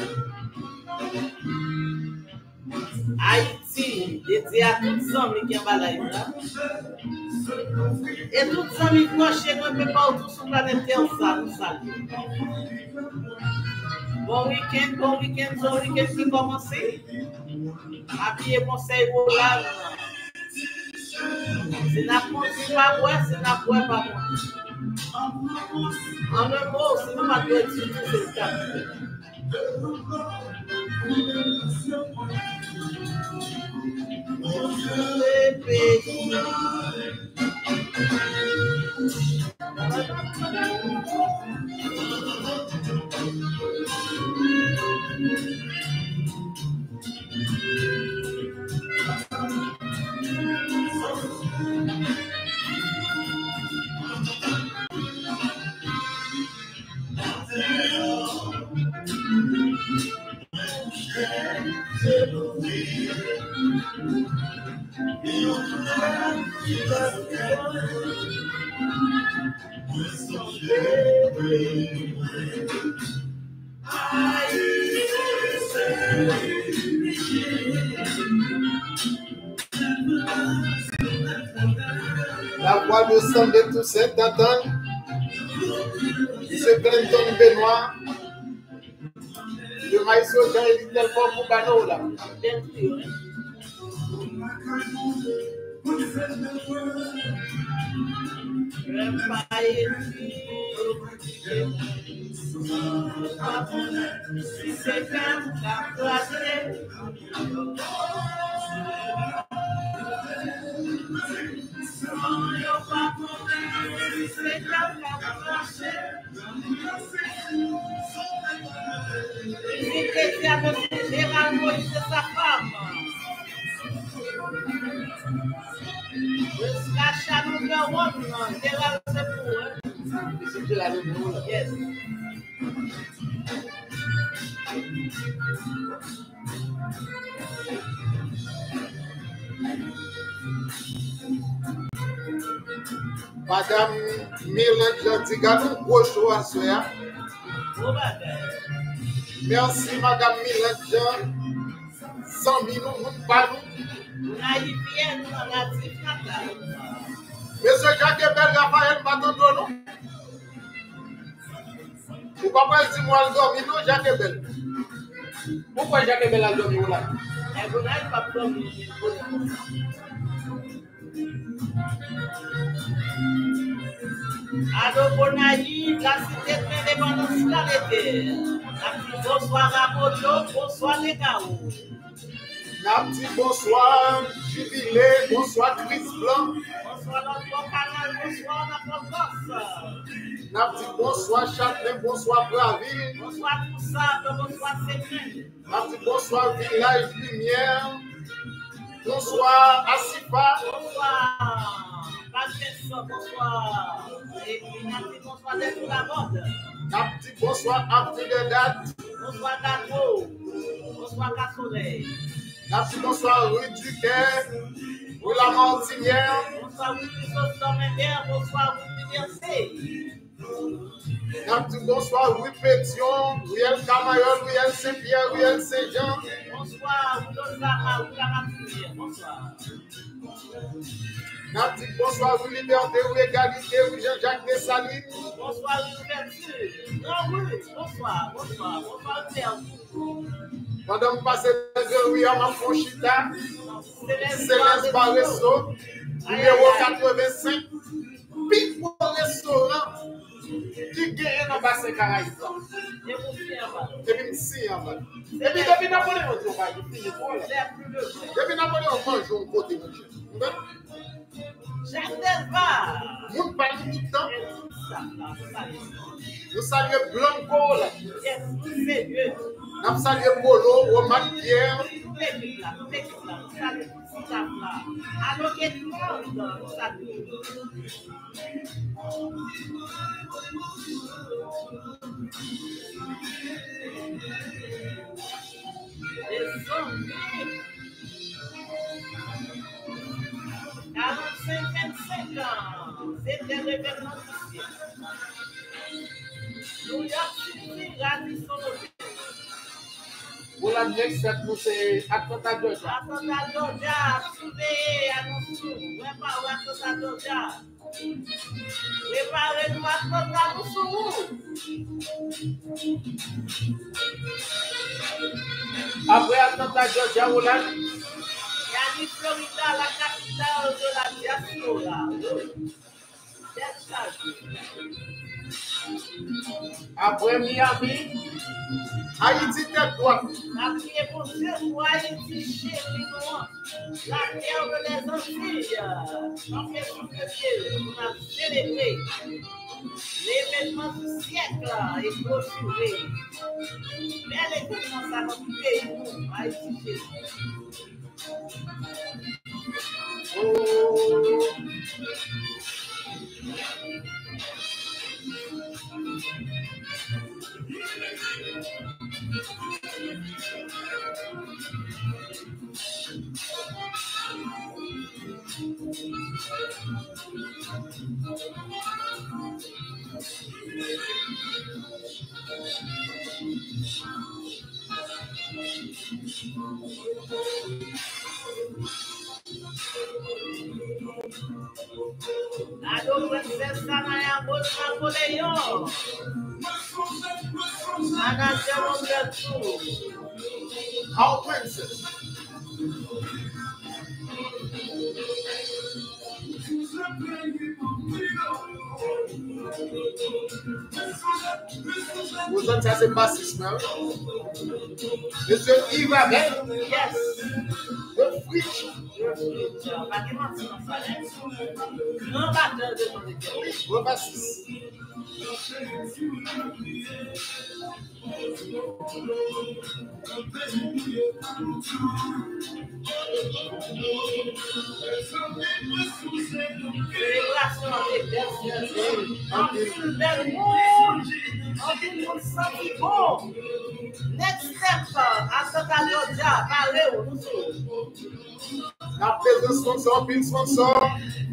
Haïti, dédié à tous les amis qui sont là. Et tous les amis proches, un peu partout sur la planète Terre, ça nous salue. Bon week-end, bon week-end, bon week-end qui commence. Habillez conseil pour là. C'est la ponce pas boire, c'est la boire pas boire. En un mot, si nous pas de dire tout, c'est le cas. La voix de sang de tous ces Nathan, ce Clinton Benoît, de Maïs Jean et Little Pop pour Bano là. Yes. Madame Mélange Diganou, gros show à soya. Merci Madame Mélange. cent mille nous pas nous. Monsieur Jacques Ebel, Raphaël Matondo, non? Ou pas pas dire moi le dormi, non, Jacques Ebel. Pourquoi Jacques Ebel a dormi là? Allô, Bonaï, la cité de l'indépendance, la l'été. Bonsoir à Mojo, bonsoir les gars. Napti, bonsoir, Jubilé, bonsoir, Chris Blanc. Bonsoir, notre canal, bonsoir, notre boss. Napti, bonsoir, Châtelet, bonsoir, Braville. Bonsoir, Poussable, bonsoir, Sémin. Napti, bonsoir, Village Lumière. Bonsoir, Asipa. Bonsoir, Pasteur, bonsoir. Et puis, Napti, bonsoir, d'être la mode. Napti, bonsoir, Abdi de Date. Bonsoir, Gato. Bonsoir, Cassolet. Napti, bonsoir, Rue du Caire. Rue La Martinière. Bonsoir, Rue du Sommelière. Bonsoir, Rue du Verset. Napti, bonsoir, Rue Pétion. Rue El Camayol, Rue El Saint-Pierre, Rue El Saint-Jean. Bonsoir, Rue Lozama, Rue La Martinière. Bonsoir. Napti, bonsoir, Rue Liberté, Rue Égalité, Rue Jean-Jacques Dessalines. Bonsoir, Rue Ouverture. Non, oui, bonsoir, bonsoir, bonsoir, Ouverture. Madame Passé de Rue Amafonchita, Céleste Barresso, numéro quatre-vingt-cinq, Pic pour restaurant qui gagne dans le bassin Caraïbes. Et puis, si, en bas. Et puis, depuis Napoléon, on va depuis Napoléon, on mange un côté, mon Dieu. Jacques Delva. Nous parlons tout le temps. Nous saluons Blanco, là. Nous saluons Polo, Roman Pierre. Alors, il y a tout le monde. quarante-cinq vingt-cinq ans, c'était l'événement du ciel. New York City, Radisson Hotel. Pour la next set, nous c'est Atlanta, Georgia. Atlanta, Georgia, soudé, annoncé. Ouais, pas Atlanta, Georgia. Préparez-nous Atlanta, nous Après Atlanta, Georgia, Roland. Miami, Florida, la capitale de la diaspora. Après Miami, Haïti, tête droite. Après, pour Dieu, pour Haïti, chérie, la terre de les Antilles. En fait, sur le pied, on a célébré l'événement du siècle et clôturé. Mais l'événement, ça va couper, Haïti, chérie. Oh. Alô, princesa Sanaya Napoleão. Anadia Roberto. Our princess. Vous êtes assez bassiste, non? Monsieur Yves Abel. Yes. Le fric. Não bateu de novo. Le bassiste. Celebração de Deus. Antes belo mundo. Antes mundo sangue bom. Next step, a Santa Georgia. Valeu, não sou. La présence sponsor, pile sponsor.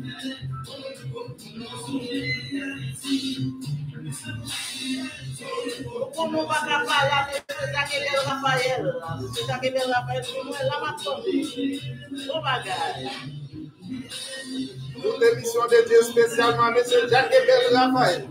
Como vai trabalhar nesse daquele Rafael? Você daquele Rafael, como é lá matando. Ô bagagem. Toute émission dédiée spécialement à M. Jacques Ebel Raphaël.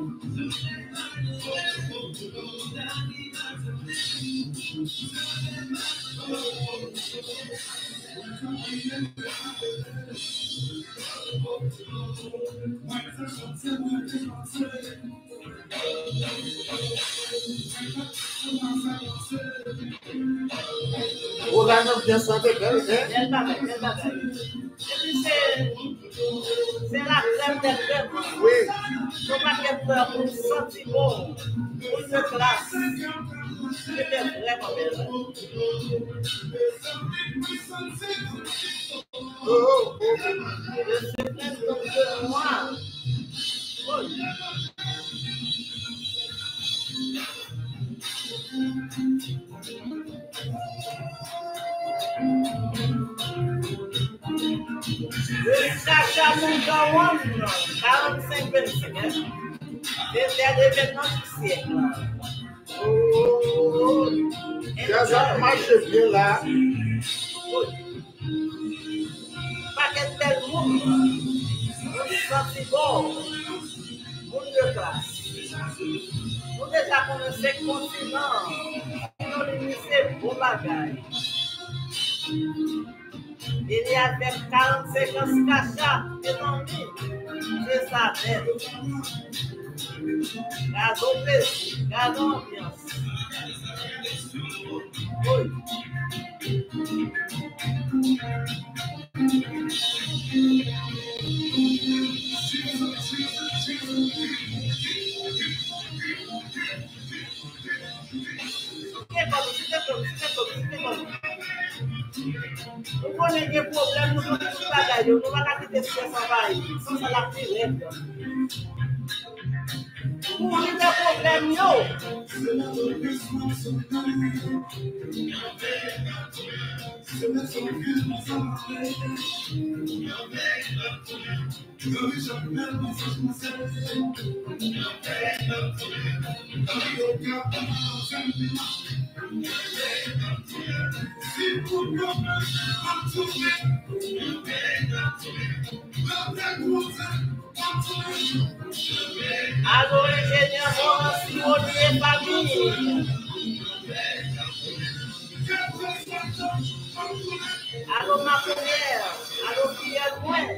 On a notre bien santé, hein? Belle bagaille, belle bagaille. Et puis c'est, c'est la crème des crèmes. Oui. Faut pas qu'elle peur pour sentir bon, pour une classe. C'était vraiment belle. Oh, oh, oh. Je suis plein de moi. Oh. Sacha Mungawan, quarante-cinq vingt-cinq. C'était l'événement du siècle. Oh, ça marche bien là. Paquet de bel monde. On se sentit bon. Monde de classe. Nous déjà connaissons le continent. Nous lycée beau bagaille. Il y avait quarante-cinq ans Sacha et Nami. C'est ça, belle. Gardons plaisir, gardons ambiance. Oui. C'est comme, c'est comme, c'est comme, c'est comme. Nous connaissons des problèmes, nous sommes tous bagailles, nous ne pouvons pas quitter ce qui s'envahit, sans ça la prière. Pour les problèmes, yo. Allô, ingénieur Morancy, Olivier Famille. Allô, ma première. Allô, Pierre Moin.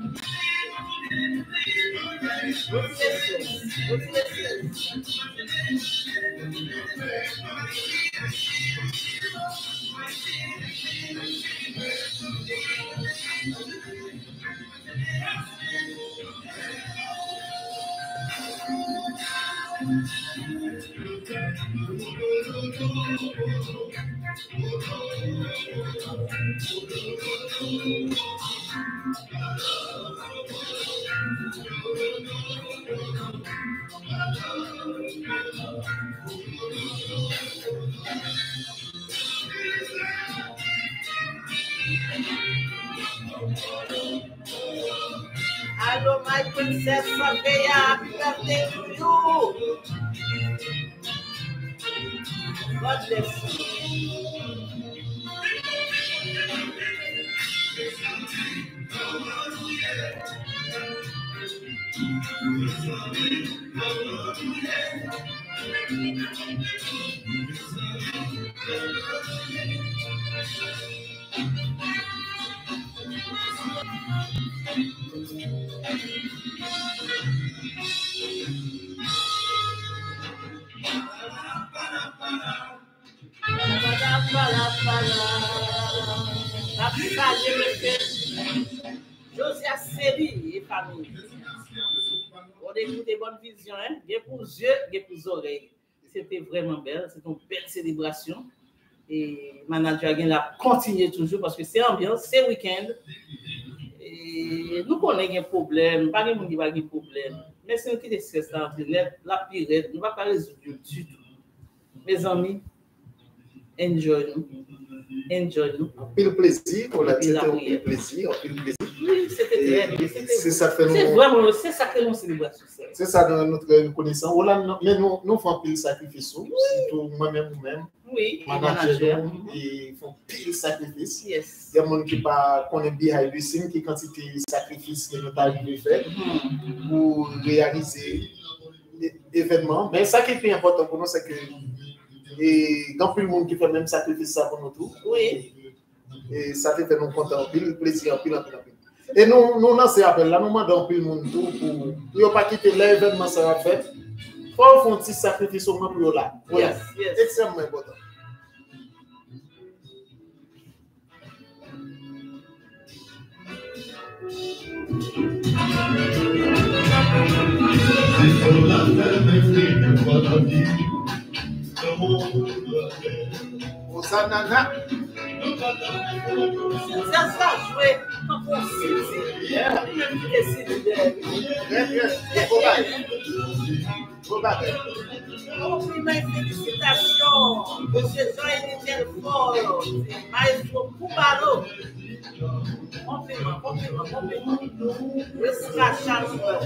Allô, my princess, Sophia, happy birthday to you. God bless you. Josias Série et famille. On écoute des bonnes visions, hein? Bien pour yeux, bien pour oreilles. C'était vraiment belle, c'était une belle célébration. Et manager again l'a continué toujours parce que c'est ambiance, c'est week-end. Et nous connaissons un problème, pas de monde qui va avoir un problème. Mais c'est un petit stress dans Internet, la pire, nous ne va pas résoudre du tout. Mes amis, enjoy nous. Enjoy nous. Pile plaisir, on a dit un pile plaisir, un pile plaisir. Oui, c'était très bien. C'est ça fait C'est vraiment, c'est ça que nous célébrons. C'est ça dans notre reconnaissance. Mais nous, nous faisons pile sacrifice, surtout moi-même ou même. Oui, manager, ils font pile sacrifice. Yes. Il y a des gens qui pas connaissent behind the scene, qui quantité de sacrifice que nous avons fait mm-hmm. pour réaliser l'événement. Mais ça qui est plus important pour nous, c'est que et quand plus le monde qui fait le même sacrifice ça pour nous tous. Oui. Et ça fait nous contents, pile plaisir, pile pile pile. Et nous nous dans ces appels là, nous demandons plus le monde tout pour pour pas quitter l'événement ça va faire. Faut faire un petit sacrifice au moins pour là. Yes, yes. Extrêmement important. Osanana. Ça ça jouer quand on sait. Même qui décide de. Bien bien. Faut pas. Oh, mes félicitations, monsieur Jean-Étienne Fort, maestro Kubalo. Compliment, compliment, compliment. Jusqu'à chaque fois.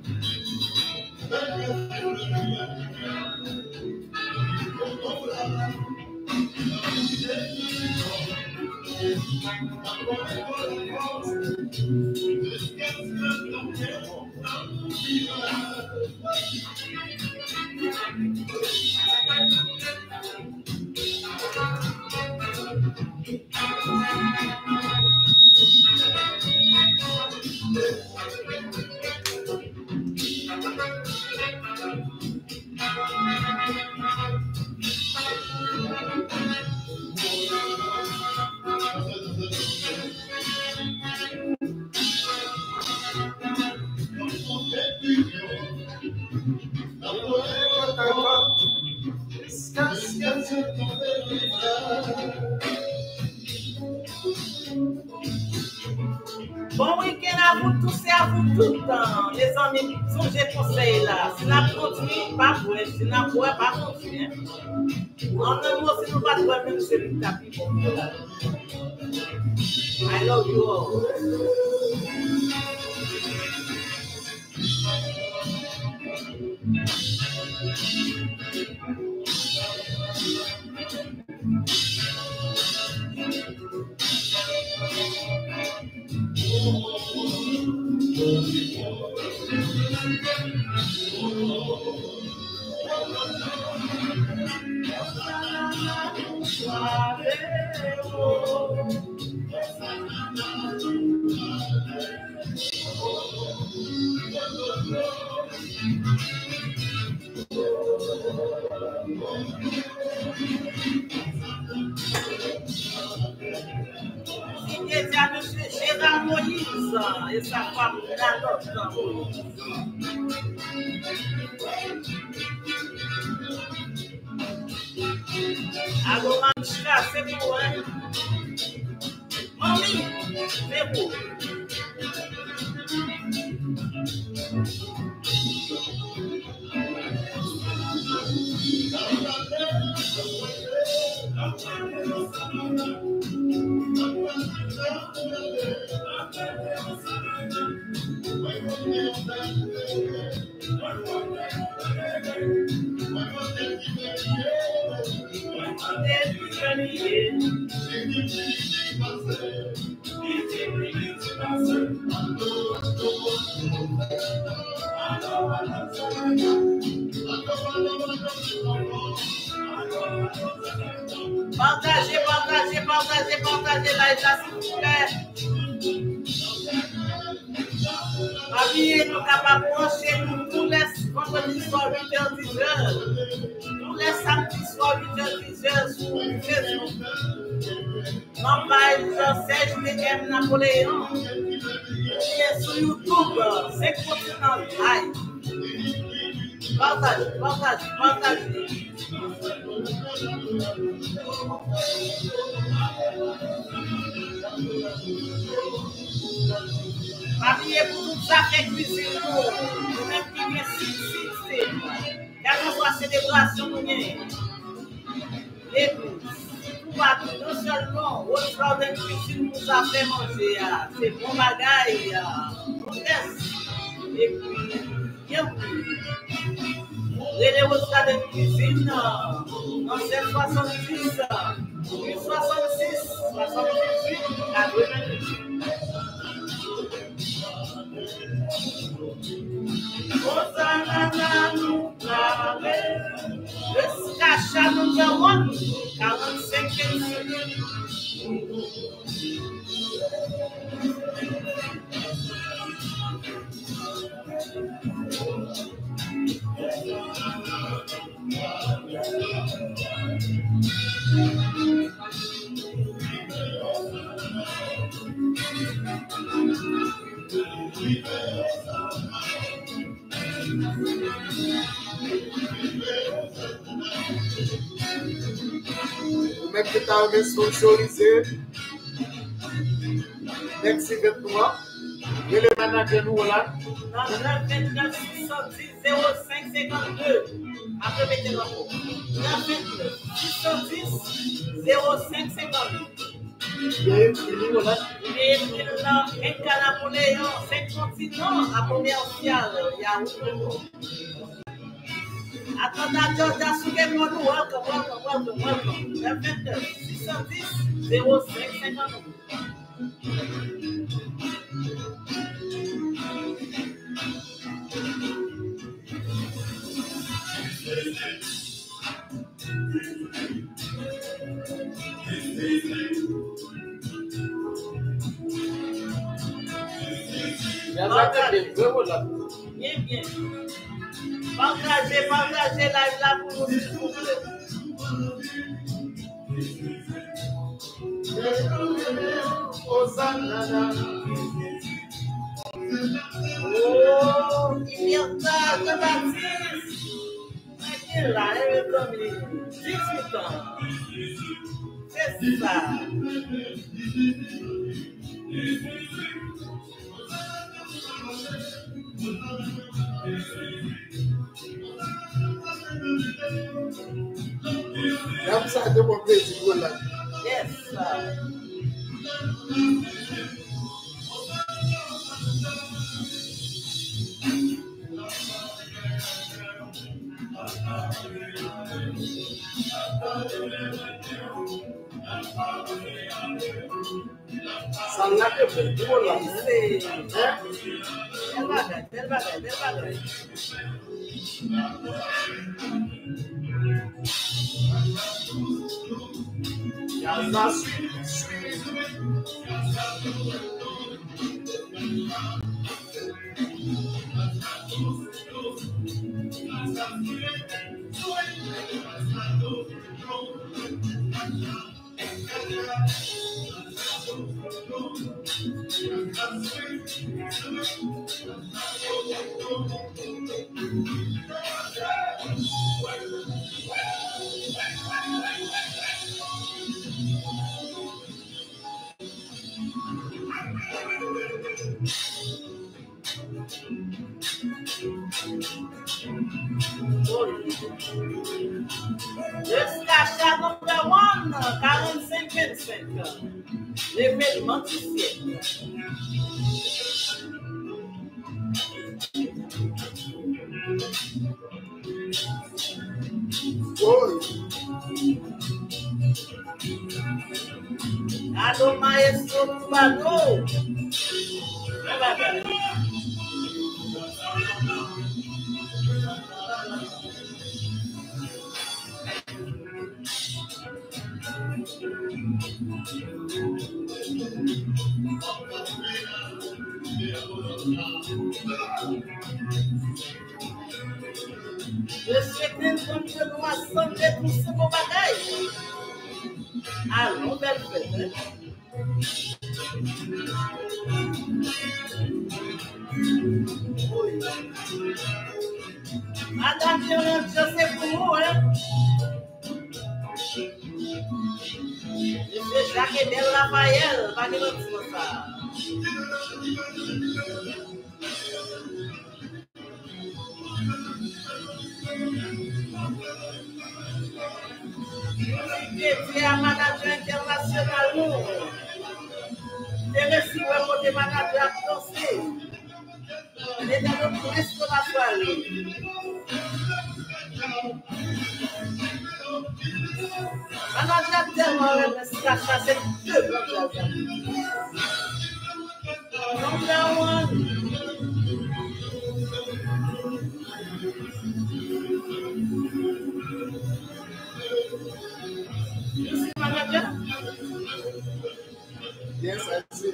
Bon week-end à vous tous et à vous tout. Les amis, songez conseils là. Si la continue, pas pour si la boîte, pas continuer. En un mot, si nous pas trouver même celui qui t'a pris. I love you all. Il y a monsieur Gérard Moïse et sa femme Nanotte. Allô, Manchka, c'est bon, hein? Mamie, c'est bon. Partagez, partagez, partagez, partagez la état, s'il vous plaît. Habillez nous capables de brancher nous tous les vendredis soir huit heures dix heures. Tous les samedis soir huit heures dix heures sur Facebook. Non pas Serge Medem Napoléon. Et sur YouTube, c'est continent live. Partagez, partagez, partagez. Habillez pour tout ça, fait cuisine pour nous-mêmes qui vient si, si, si. Quelle que soit la célébration, nous gagnons. L'église, tout partout, non seulement, au soir de cuisine, nous a fait manger, c'est bon bagaille, on laisse. Et puis, bien plus. Les soirs de cuisine, dans cette soixante-dix, soixante-six, soixante-dix-huit, quatre-vingt-dix. Hosanna nous parle, le Skacha number one, quarante-cinq minutes. Même que tu as sponsorisé, Merci vingt-trois, et le manager nous là. Dans neuf vingt-neuf six cent dix zéro cinq cinquante-deux. Après, mettez le mot. neuf vingt-neuf six cent dix zéro cinq cinquante-deux. Et il nous là. Il est maintenant un Napoléon, cinq continents à commercial. Il y a un autre. Attendez, Georgia, soulevez-moi nous. Welcome, welcome, welcome, welcome. neuf vingt-neuf six cent dix zéro cinq cinquante-deux. Bien, bien. Partagez, partagez live là pour nous, s'il vous plaît. Oh, il y a ça de Baptiste. Il est là, il est comme dix-huit ans. C'est ça. Comme ça, de mon plaisir, là. Yes, sir. Ça l'a fait pour là. C'est. Belle bagaille, belle bagaille, belle bagaille. Ça suit, suit. Le Skacha number one, quarante-cinq vingt-cinq. L'événement du siècle. Allô, maestro Cubano. Je souhaite que nous assembler tous ces beaux bagages. Allons, belle fête. Oui. Madame, je sais pour vous, hein. Monsieur Jacques et Belle Raphaël, pas de l'autre ça. C'est un manager international, nous. Et si vous côté manager français, il est dans notre reste de la soirée. Manager tellement aimé ce cachet, c'est deux blancs. Number one. You see manager? Yes, I see.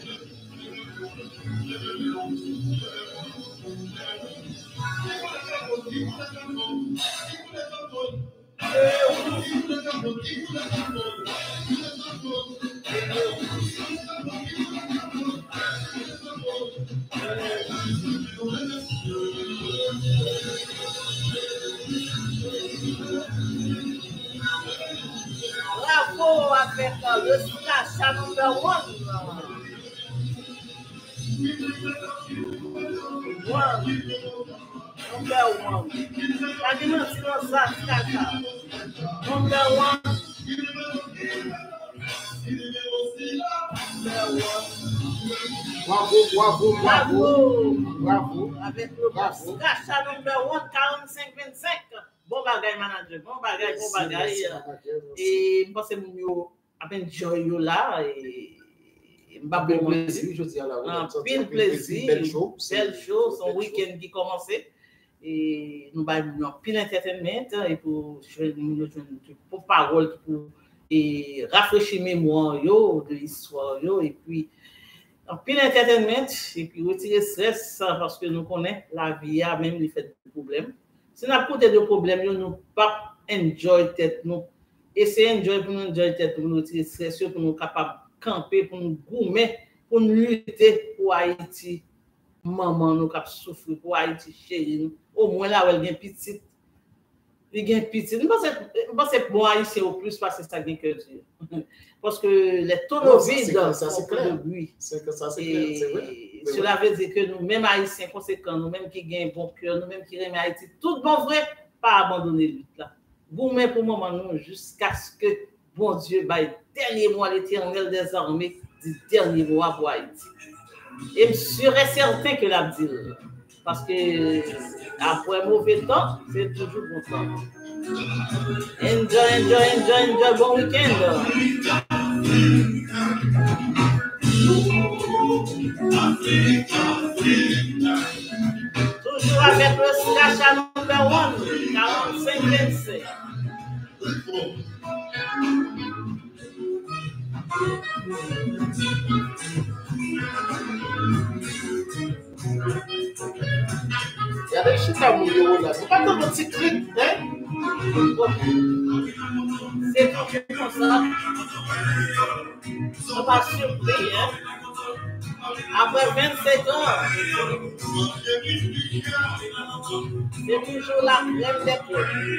Bravo avec le splash number one. One. Number one. La dimension ça, Kaka. Number one. Number one. Bravo, bravo, bravo. Bravo. Avec le splash number one, quarante-cinq vingt-cinq. Bon bagay manager, bon bagay, bon bagay. Et moi c'est mon yo à peine joy yo là et m'a bon plaisir, je dis à la un pile plaisir, belle show, belle show, son week-end qui commençait et nous ba nous pile entertainment et pour nous pour parole pour et rafraîchir mémoire yo de l'histoire yo et puis en pile entertainment et puis retirer stress parce que nous connaissons la vie a même les fait de problèmes. Si nous avons des problèmes, nous ne pouvons pas enjoy tête nous. Essayer enjoy pour nous enjoy tête pour nous retirer stress pour nous capables de camper, pour nous goumer, pour nous lutter pour Haïti. Maman nous cap souffrir pour Haïti chérie nous. Au moins là où elle vient petite. Il vient petite. Je pense que bon Haïtien au plus parce que ça vient que Dieu. Parce que les tonneaux vides ça c'est clair. C'est que ça c'est clair, c'est vrai. Cela veut dire que nous, même Haïtiens conséquents, nous même qui gagnent bon cœur, nous même qui aiment Haïti, tout bon vrai, pas abandonner lutte là. Vous même pour le moment nous jusqu'à ce que bon Dieu baille dernier mot à l'Éternel des armées, du dernier mot pour Haïti. Et je serais certain que l'a dit parce que après un mauvais temps, c'est toujours bon temps. Enjoy, enjoy, enjoy, enjoy, bon week-end. Toujours avec le slash number one, quarante-cinq vingt-cinq. Il y a des chita mouillés là. C'est pas ton petit clic, hein? C'est tout comme ça. On va surpris, hein? Après vingt-sept ans, c'est toujours la crème des produits.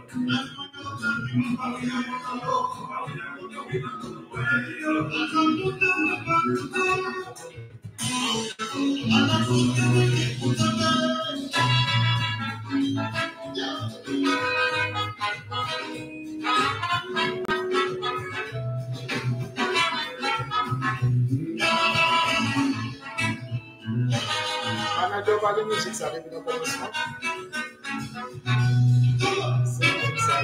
Manager va de musique, ça depuis le commencement. C'est ça,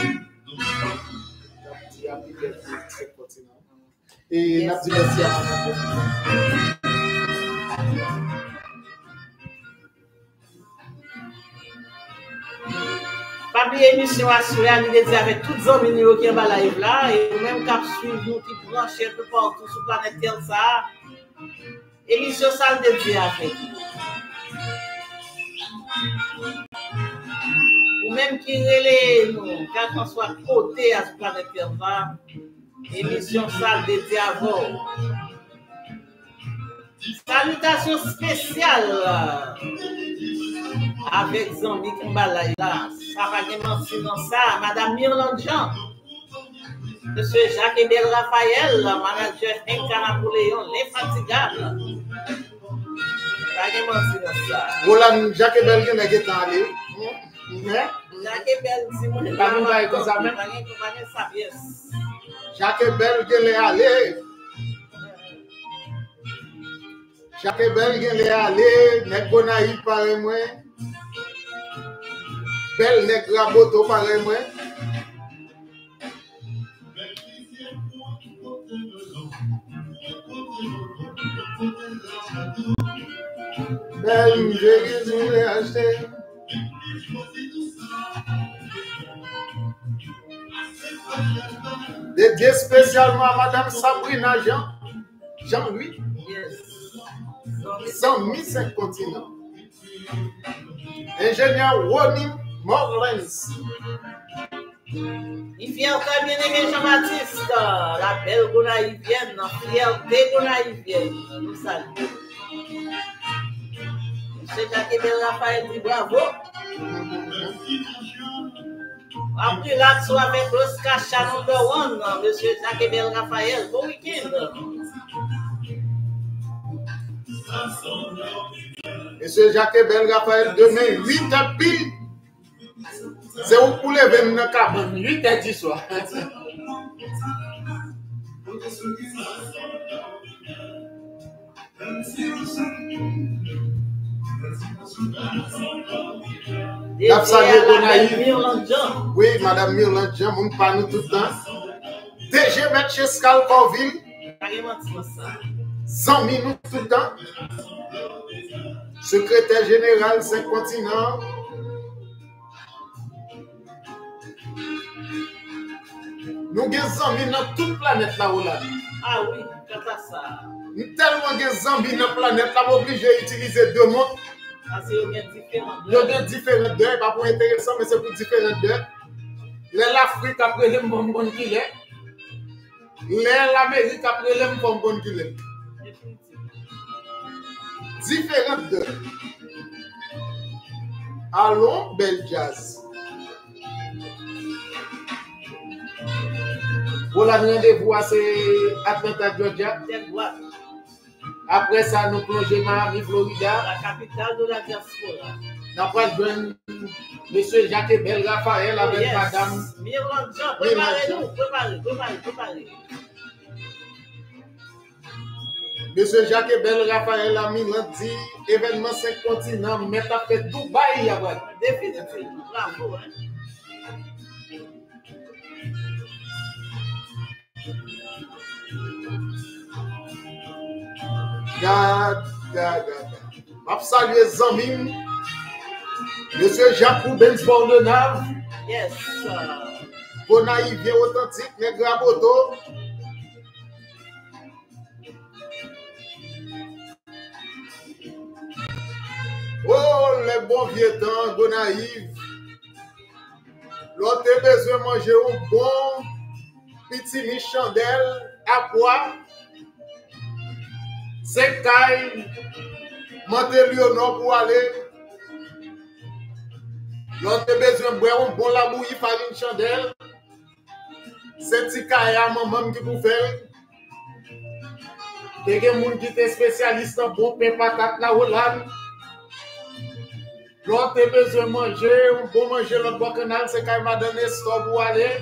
il y a des très pertinents. Et la dit merci à Manager. Pas oublier émission à suivre, nous dit avec toutes les hommes qui sont en live là, et même qui suivent nous, qui branchent un peu partout sur la planète Terre, ça. Émission ça le dédié avec. Ou même qui relève nous, quand on soit côté à ce planète Terre, ça. Émission ça le dédié à vous. Salutations spéciales avec Zami Kimbalay là. Ça va commencer dans ça. Madame Myrland Jean, Monsieur Jacques-Ebel Raphaël, manager Inca Napoléon, l'infatigable. Ça va commencer dans ça. Roland Jacques-Ebel qui n'est pas allé. Jacques-Ebel, si vous ne pas pas comme ça même. Jacques-Ebel qui est allé. Jacques-Ebel qui est allé. N'est pas naïf par moi. Belle nèg raboto pareil moi. Belle j'ai voulu acheter. Dédié spécialement à Madame Sabrina Jean. Jean-Louis. Yes. cent mille cinq continents. Ingénieur Ronnie Morlens. Il vient très bien aimé Jean-Baptiste, la belle Gonaïvienne, la fierté Gonaïvienne. Nous saluons. Monsieur Jacques-Ebel Raphaël dit bravo. Après l'action avec Oscar Chanumber One, Monsieur Jacques-Ebel Raphaël, bon week-end. Monsieur Jacques-Ebel Raphaël, demain, huit heures pile. C'est où pour lever dans le cabane, huit heures du soir. La salle de oui, Madame Myrland Jean, on parle tout le temps. D G M chez Scalcorville. cent minutes tout le temps. Secrétaire général cinq continents. Nous avons des zombies dans toute la planète là où là. Ah oui, c'est ça. Nous avons tellement de zombies dans la planète là, obligé d'utiliser deux mots. Ah, c'est différent. Il y a différentes d'heures, pas pour intéressant, mais c'est pour différentes d'heures. L'Afrique après les bonbons qu'il est. L'Amérique après les bonbons qu'il est. Différentes d'heures. Allons, bel jazz. Pour la rendez-vous à Atlanta, Georgia. Après ça, nous plongeons Miami, Florida. La capitale de la diaspora. D'après M. Jacques-Ebel Raphaël avec yes. Madame Myrland Jean, préparez-nous, préparez, préparez, préparez. Monsieur Jacques-Ebel Raphaël a mis lundi, événement cinq continents, mais t'as fait Dubaï, y'a pas. Définitivement, bravo, hein. Gade, gade, gade. Je salue les amis. Monsieur Jacques Rubens Bordenave. Yes. Gonaïvien authentique, les Graboto. Oh, les bons vieux temps, Gonaïve. L'autre a besoin de manger un bon petit mi chandelle à boire. C'est caille, Monté-Léonard pour aller. L'autre a besoin de boire un bon labouille, farine chandelle. C'est petit caille à maman qui vous fait. Il y a des gens qui sont spécialistes en bon pain patate la Hollande. L'autre a besoin de manger, un bon manger, l'autre bon canal, c'est caille madame Nestor pour aller.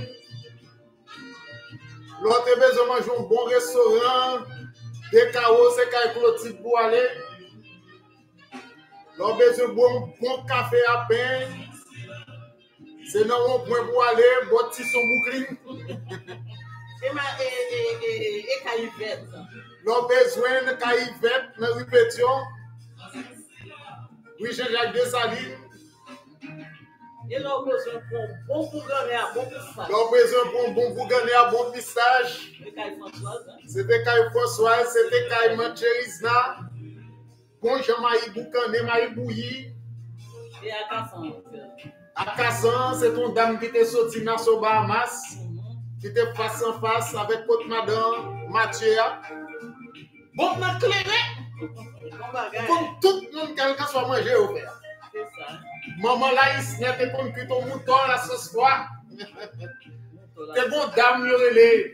L'autre a besoin de manger un bon restaurant. Des carreaux, c'est qu'il y a Clotilde pour aller. L'on a besoin de bon, bon café à pain. C'est dans un point pour aller, bon petit son bouclin. Et caillivette. L'on a besoin de caillivette, nous répétions. Oui, Jean-Jacques Dessalines. Et l'on besoin pour bon pour gagner un bon pistage. L'on besoin pour bon pour gagner un bon pistage. C'était Caille Françoise, c'était Caille Mancherizna. Bon Jean-Marie Boucané, Marie Bouilly. Et à Cassan. À Cassan, c'est ton dame qui était sortie dans ce Bahamas. Qui était face en face avec votre madame Mathieu. Bon, ma clé, comme tout le monde, quelqu'un soit mangé au père. C'est ça. Maman là, il n'était pas cuit au mouton la sauce froide. Que bon dame, il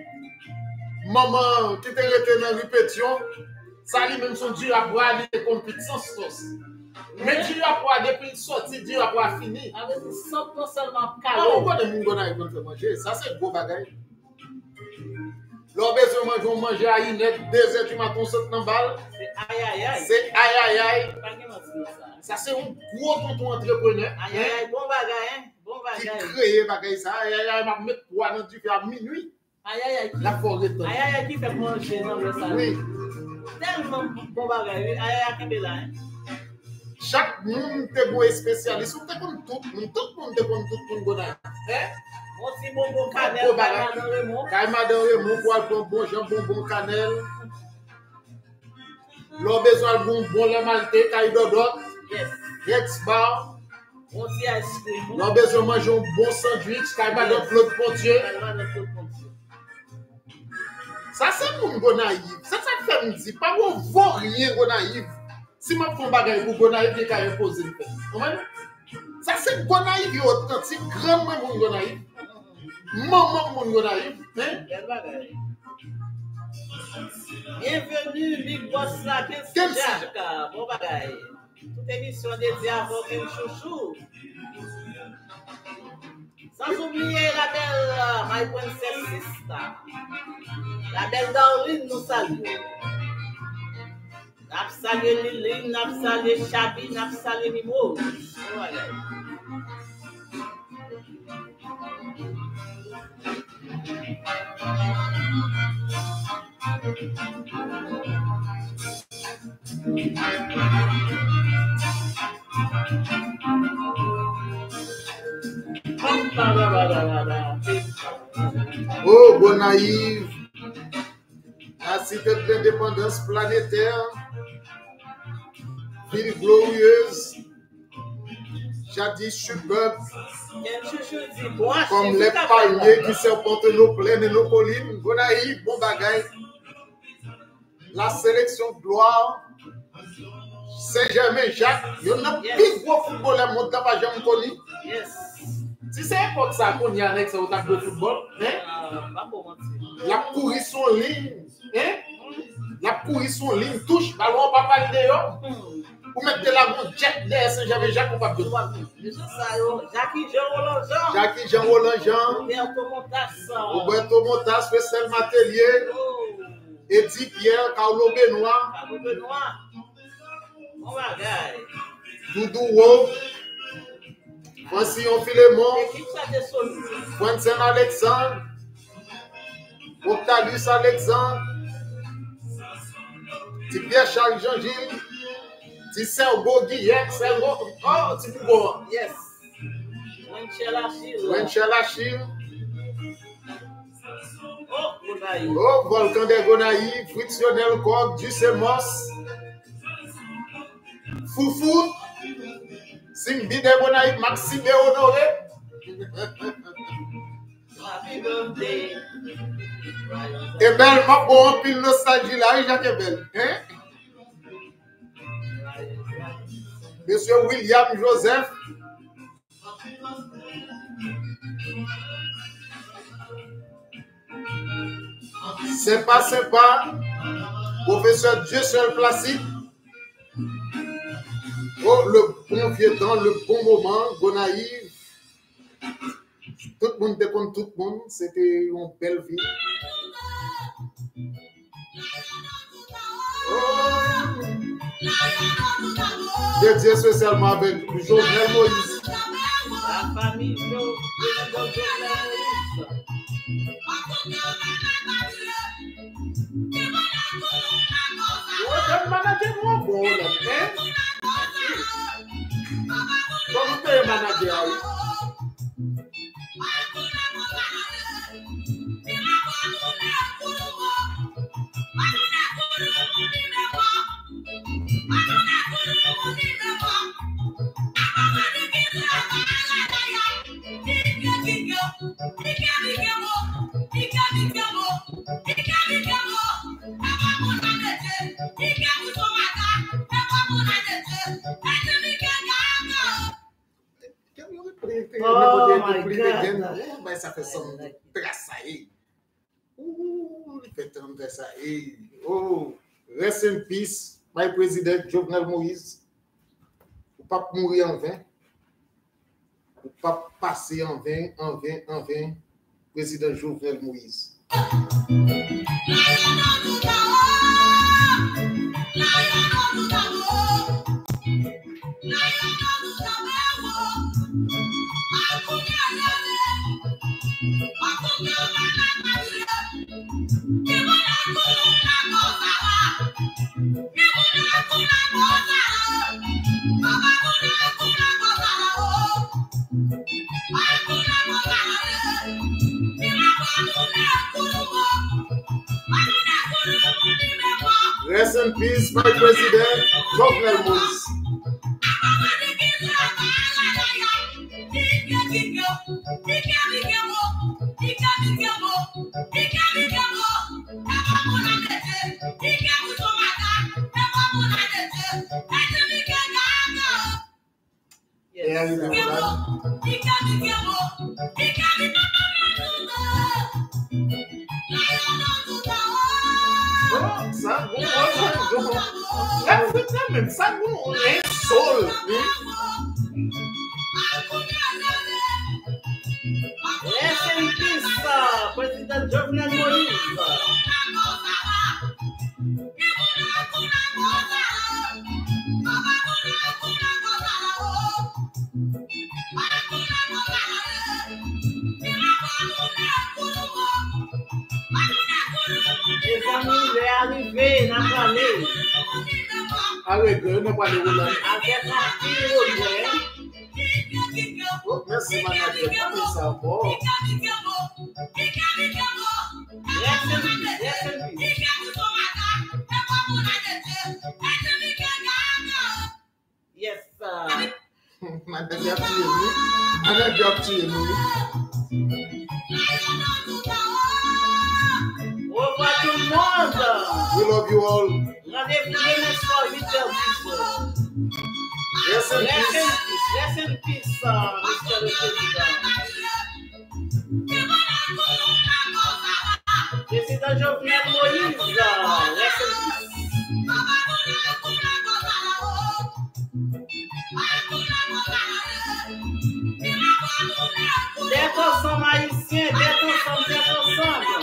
maman qui était restée dans la répétition, ça lui même son Dieu à boire, il était comme sans sauce. Mais Dieu à boire, depuis une sortie, Dieu à boire fini. Avec cent pour cent seulement calme. Ah, on connaît mon gars qui fait manger. Ça, c'est gros bagaille. L'on besoin manger, on mange à une heure, deux heures du matin, on saute dans balle. C'est aïe aïe aïe. C'est aïe aïe aïe. Ça, c'est un gros tonton entrepreneur. Aïe aïe aïe, bon bagaille, hein? Bon bagaille. Qui crée bagaille ça. Aïe aïe aïe, m'a mettre quoi dans du fait à minuit. Aïe aïe aïe. La forêt de aïe aïe aïe qui fait manger dans le salon. Oui. Tellement bon bagaille. Aïe aïe aïe qui est là, hein? Chaque monde est bon spécialiste. Tout le monde, tout le monde, tout le monde est bon, tout le monde. Hein? On dit bon bon cannelle, caïma dans le mot. Caïma dans le mot, pour bon bon jambon, bon cannelle. L'on besoin de bon bon lait maltais, caï dodot. Yes. Rex bar. On dit ice cream. L'on besoin de manger un bon sandwich, caïma dans Claude Pontier. Caïma dans Claude Pontier. Ça c'est mon bon naïf. Ça ça fait me dire pas on vaut rien bon naïf. Si je fais un bagage pour bon naïf, je vais poser le fait. Ça c'est bon naïf authentique, grand mon bon naïf. Maman mon bon naïf, hein? Bienvenue Big Boss là, qu'est-ce que Jacques, bon bagage. Toute émission dédiée à vos chouchou. Sans oublier la belle My Princess Sister. La belle Darwin nous salue. N'a salué Lily, n'a salué Chabi, n'a salué Mimo. Voilà. Oh, bon naïf. La cité de l'indépendance planétaire. Ville glorieuse. Jadis superbe. Comme les palmiers qui serpentent nos plaines et nos collines. Bon naïf, bon bagaille. La sélection gloire. Saint-Germain-Jacques. Il y a un plus gros footballeur monté dans la jambe connu. Si c'est époque ça qu'on y a avec ça au table de football, hein? La courir son ligne, hein? La courir son ligne, touche, ballon, papa idéal. Ou mettre de la bonne jet derrière Saint-Germain-Jacques, on va bien. Jackie Jean Roland Jean. Jackie Jean Roland Jean. Roberto Montas. Roberto Montas, Fessel Matelier. Eddie Pierre, Carlo Benoît. Carlo Benoît. Bon bagage. Doudou Wo. Francillon Philémon. Francine Alexandre. Octavius Alexandre. Ti Pierre Charles Jean-Gilles. Ti Sergo Guillaume. Sergo. Oh, ti Pougo. Yes. Wenchel Achille. Wenchel Achille. Oh, Gonaïve. Oh, Volcan des Gonaïves. Frictionnel Coq. Ducemos. Foufou. Simbi de Gonaïve. Maxime Honoré. Happy birthday. Et belle, ma bonne pile nostalgie là, Jacques Ebel. Hein? Monsieur William Joseph. Sympa, sympa. Professeur Dieu seul Placide. Oh, le bon vieux temps, le bon moment, Gonaïve. Tout le monde était comme tout le monde. C'était une belle vie. Oh. Dédié spécialement avec Jovenel Moïse. La famille Jovenel Moïse. Comme manager. Oh my God. Mas ça fait ça traçailler. Ouh, il fait tant traçailler. Oh, rest in peace, my président Jovenel Moïse. Ou pas mourir en vain. Ou pas passer en vain, en vain, en vain, président Jovenel Moïse. Rest in peace, my president, Jovenel Moïse. Yeah, you know that. Ça, c'est même ça, on est sol. Rest in peace, président Jovenel Moïse. Les amis, il est arrivé, n'a pas allé. Avec eux, n'a pas allé. Avec un petit Audrey. Oh, merci, manager. Comment ça va? Rest in peace, rest in peace. Yes, sir. Manager, tu es nous. Manager, tu es nous. Au revoir tout le monde. We love you all. Rendez-vous demain soir, huit heures dix. Rest in Rest in peace. peace, rest in peace, uh, Mister le Président. Président Jovenel Moïse, uh, rest in peace. D'être ensemble haïtiens, d'être ensemble, d'être ensemble.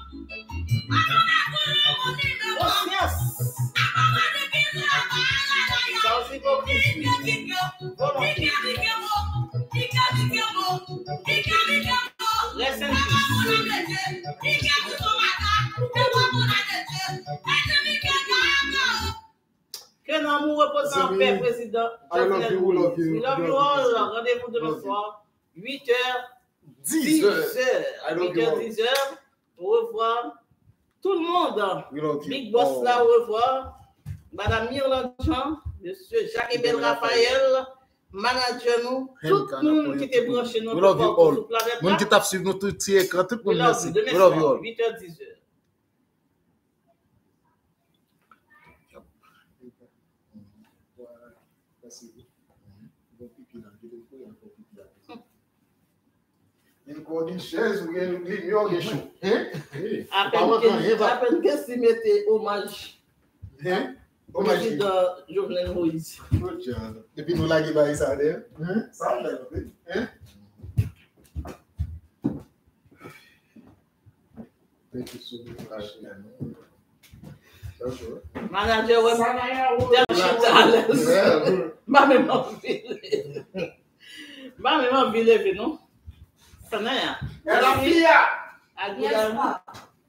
Conscience. Ça aussi hypocrisie. Volonté. Rest in peace. Que l'amour repose en paix, président. I love you, we love you. We love you all. Rendez-vous demain soir, huit heures dix heures. I love huit you heures all. dix heures. Au revoir. Tout le monde. We love you Big Boss all. là, au revoir. Madame Myrland Jean, Monsieur Jacques-Ebel Raphaël, manager nous, tout le monde qui était branché nous. We love you all. Sur planète Moun là. qui t'a suivi nous tout petit écran, tout le We monde love merci. you. Demain We love you soir, all. huit heures dix heures. Il y a une chaise ou il y a une lumière qui est chaud. Hein? À Pas moi, peine rien que- va. à peine que s'il mettait hommage Hein? au Oh, my président Jovenel Moïse. God. Depuis nous la guibaye ça d'ailleurs. Hein? Ça on l'a fait. Hein? Thank you so much. D'accord. Manager, ouais, tellement à l'aise. Yeah. Pas même envie. Pas même envie de lever, non? Ça n'a rien. La fille. Agudam.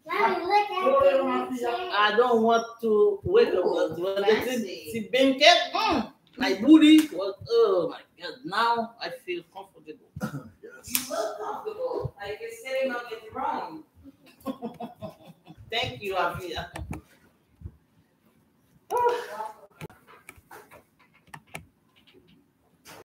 I don't want to wake up. When they see, see Benket, mm, my booty was, oh my God. now I feel comfortable. Yes. You look comfortable. Like you're sitting on your throne. Thank you, Avia.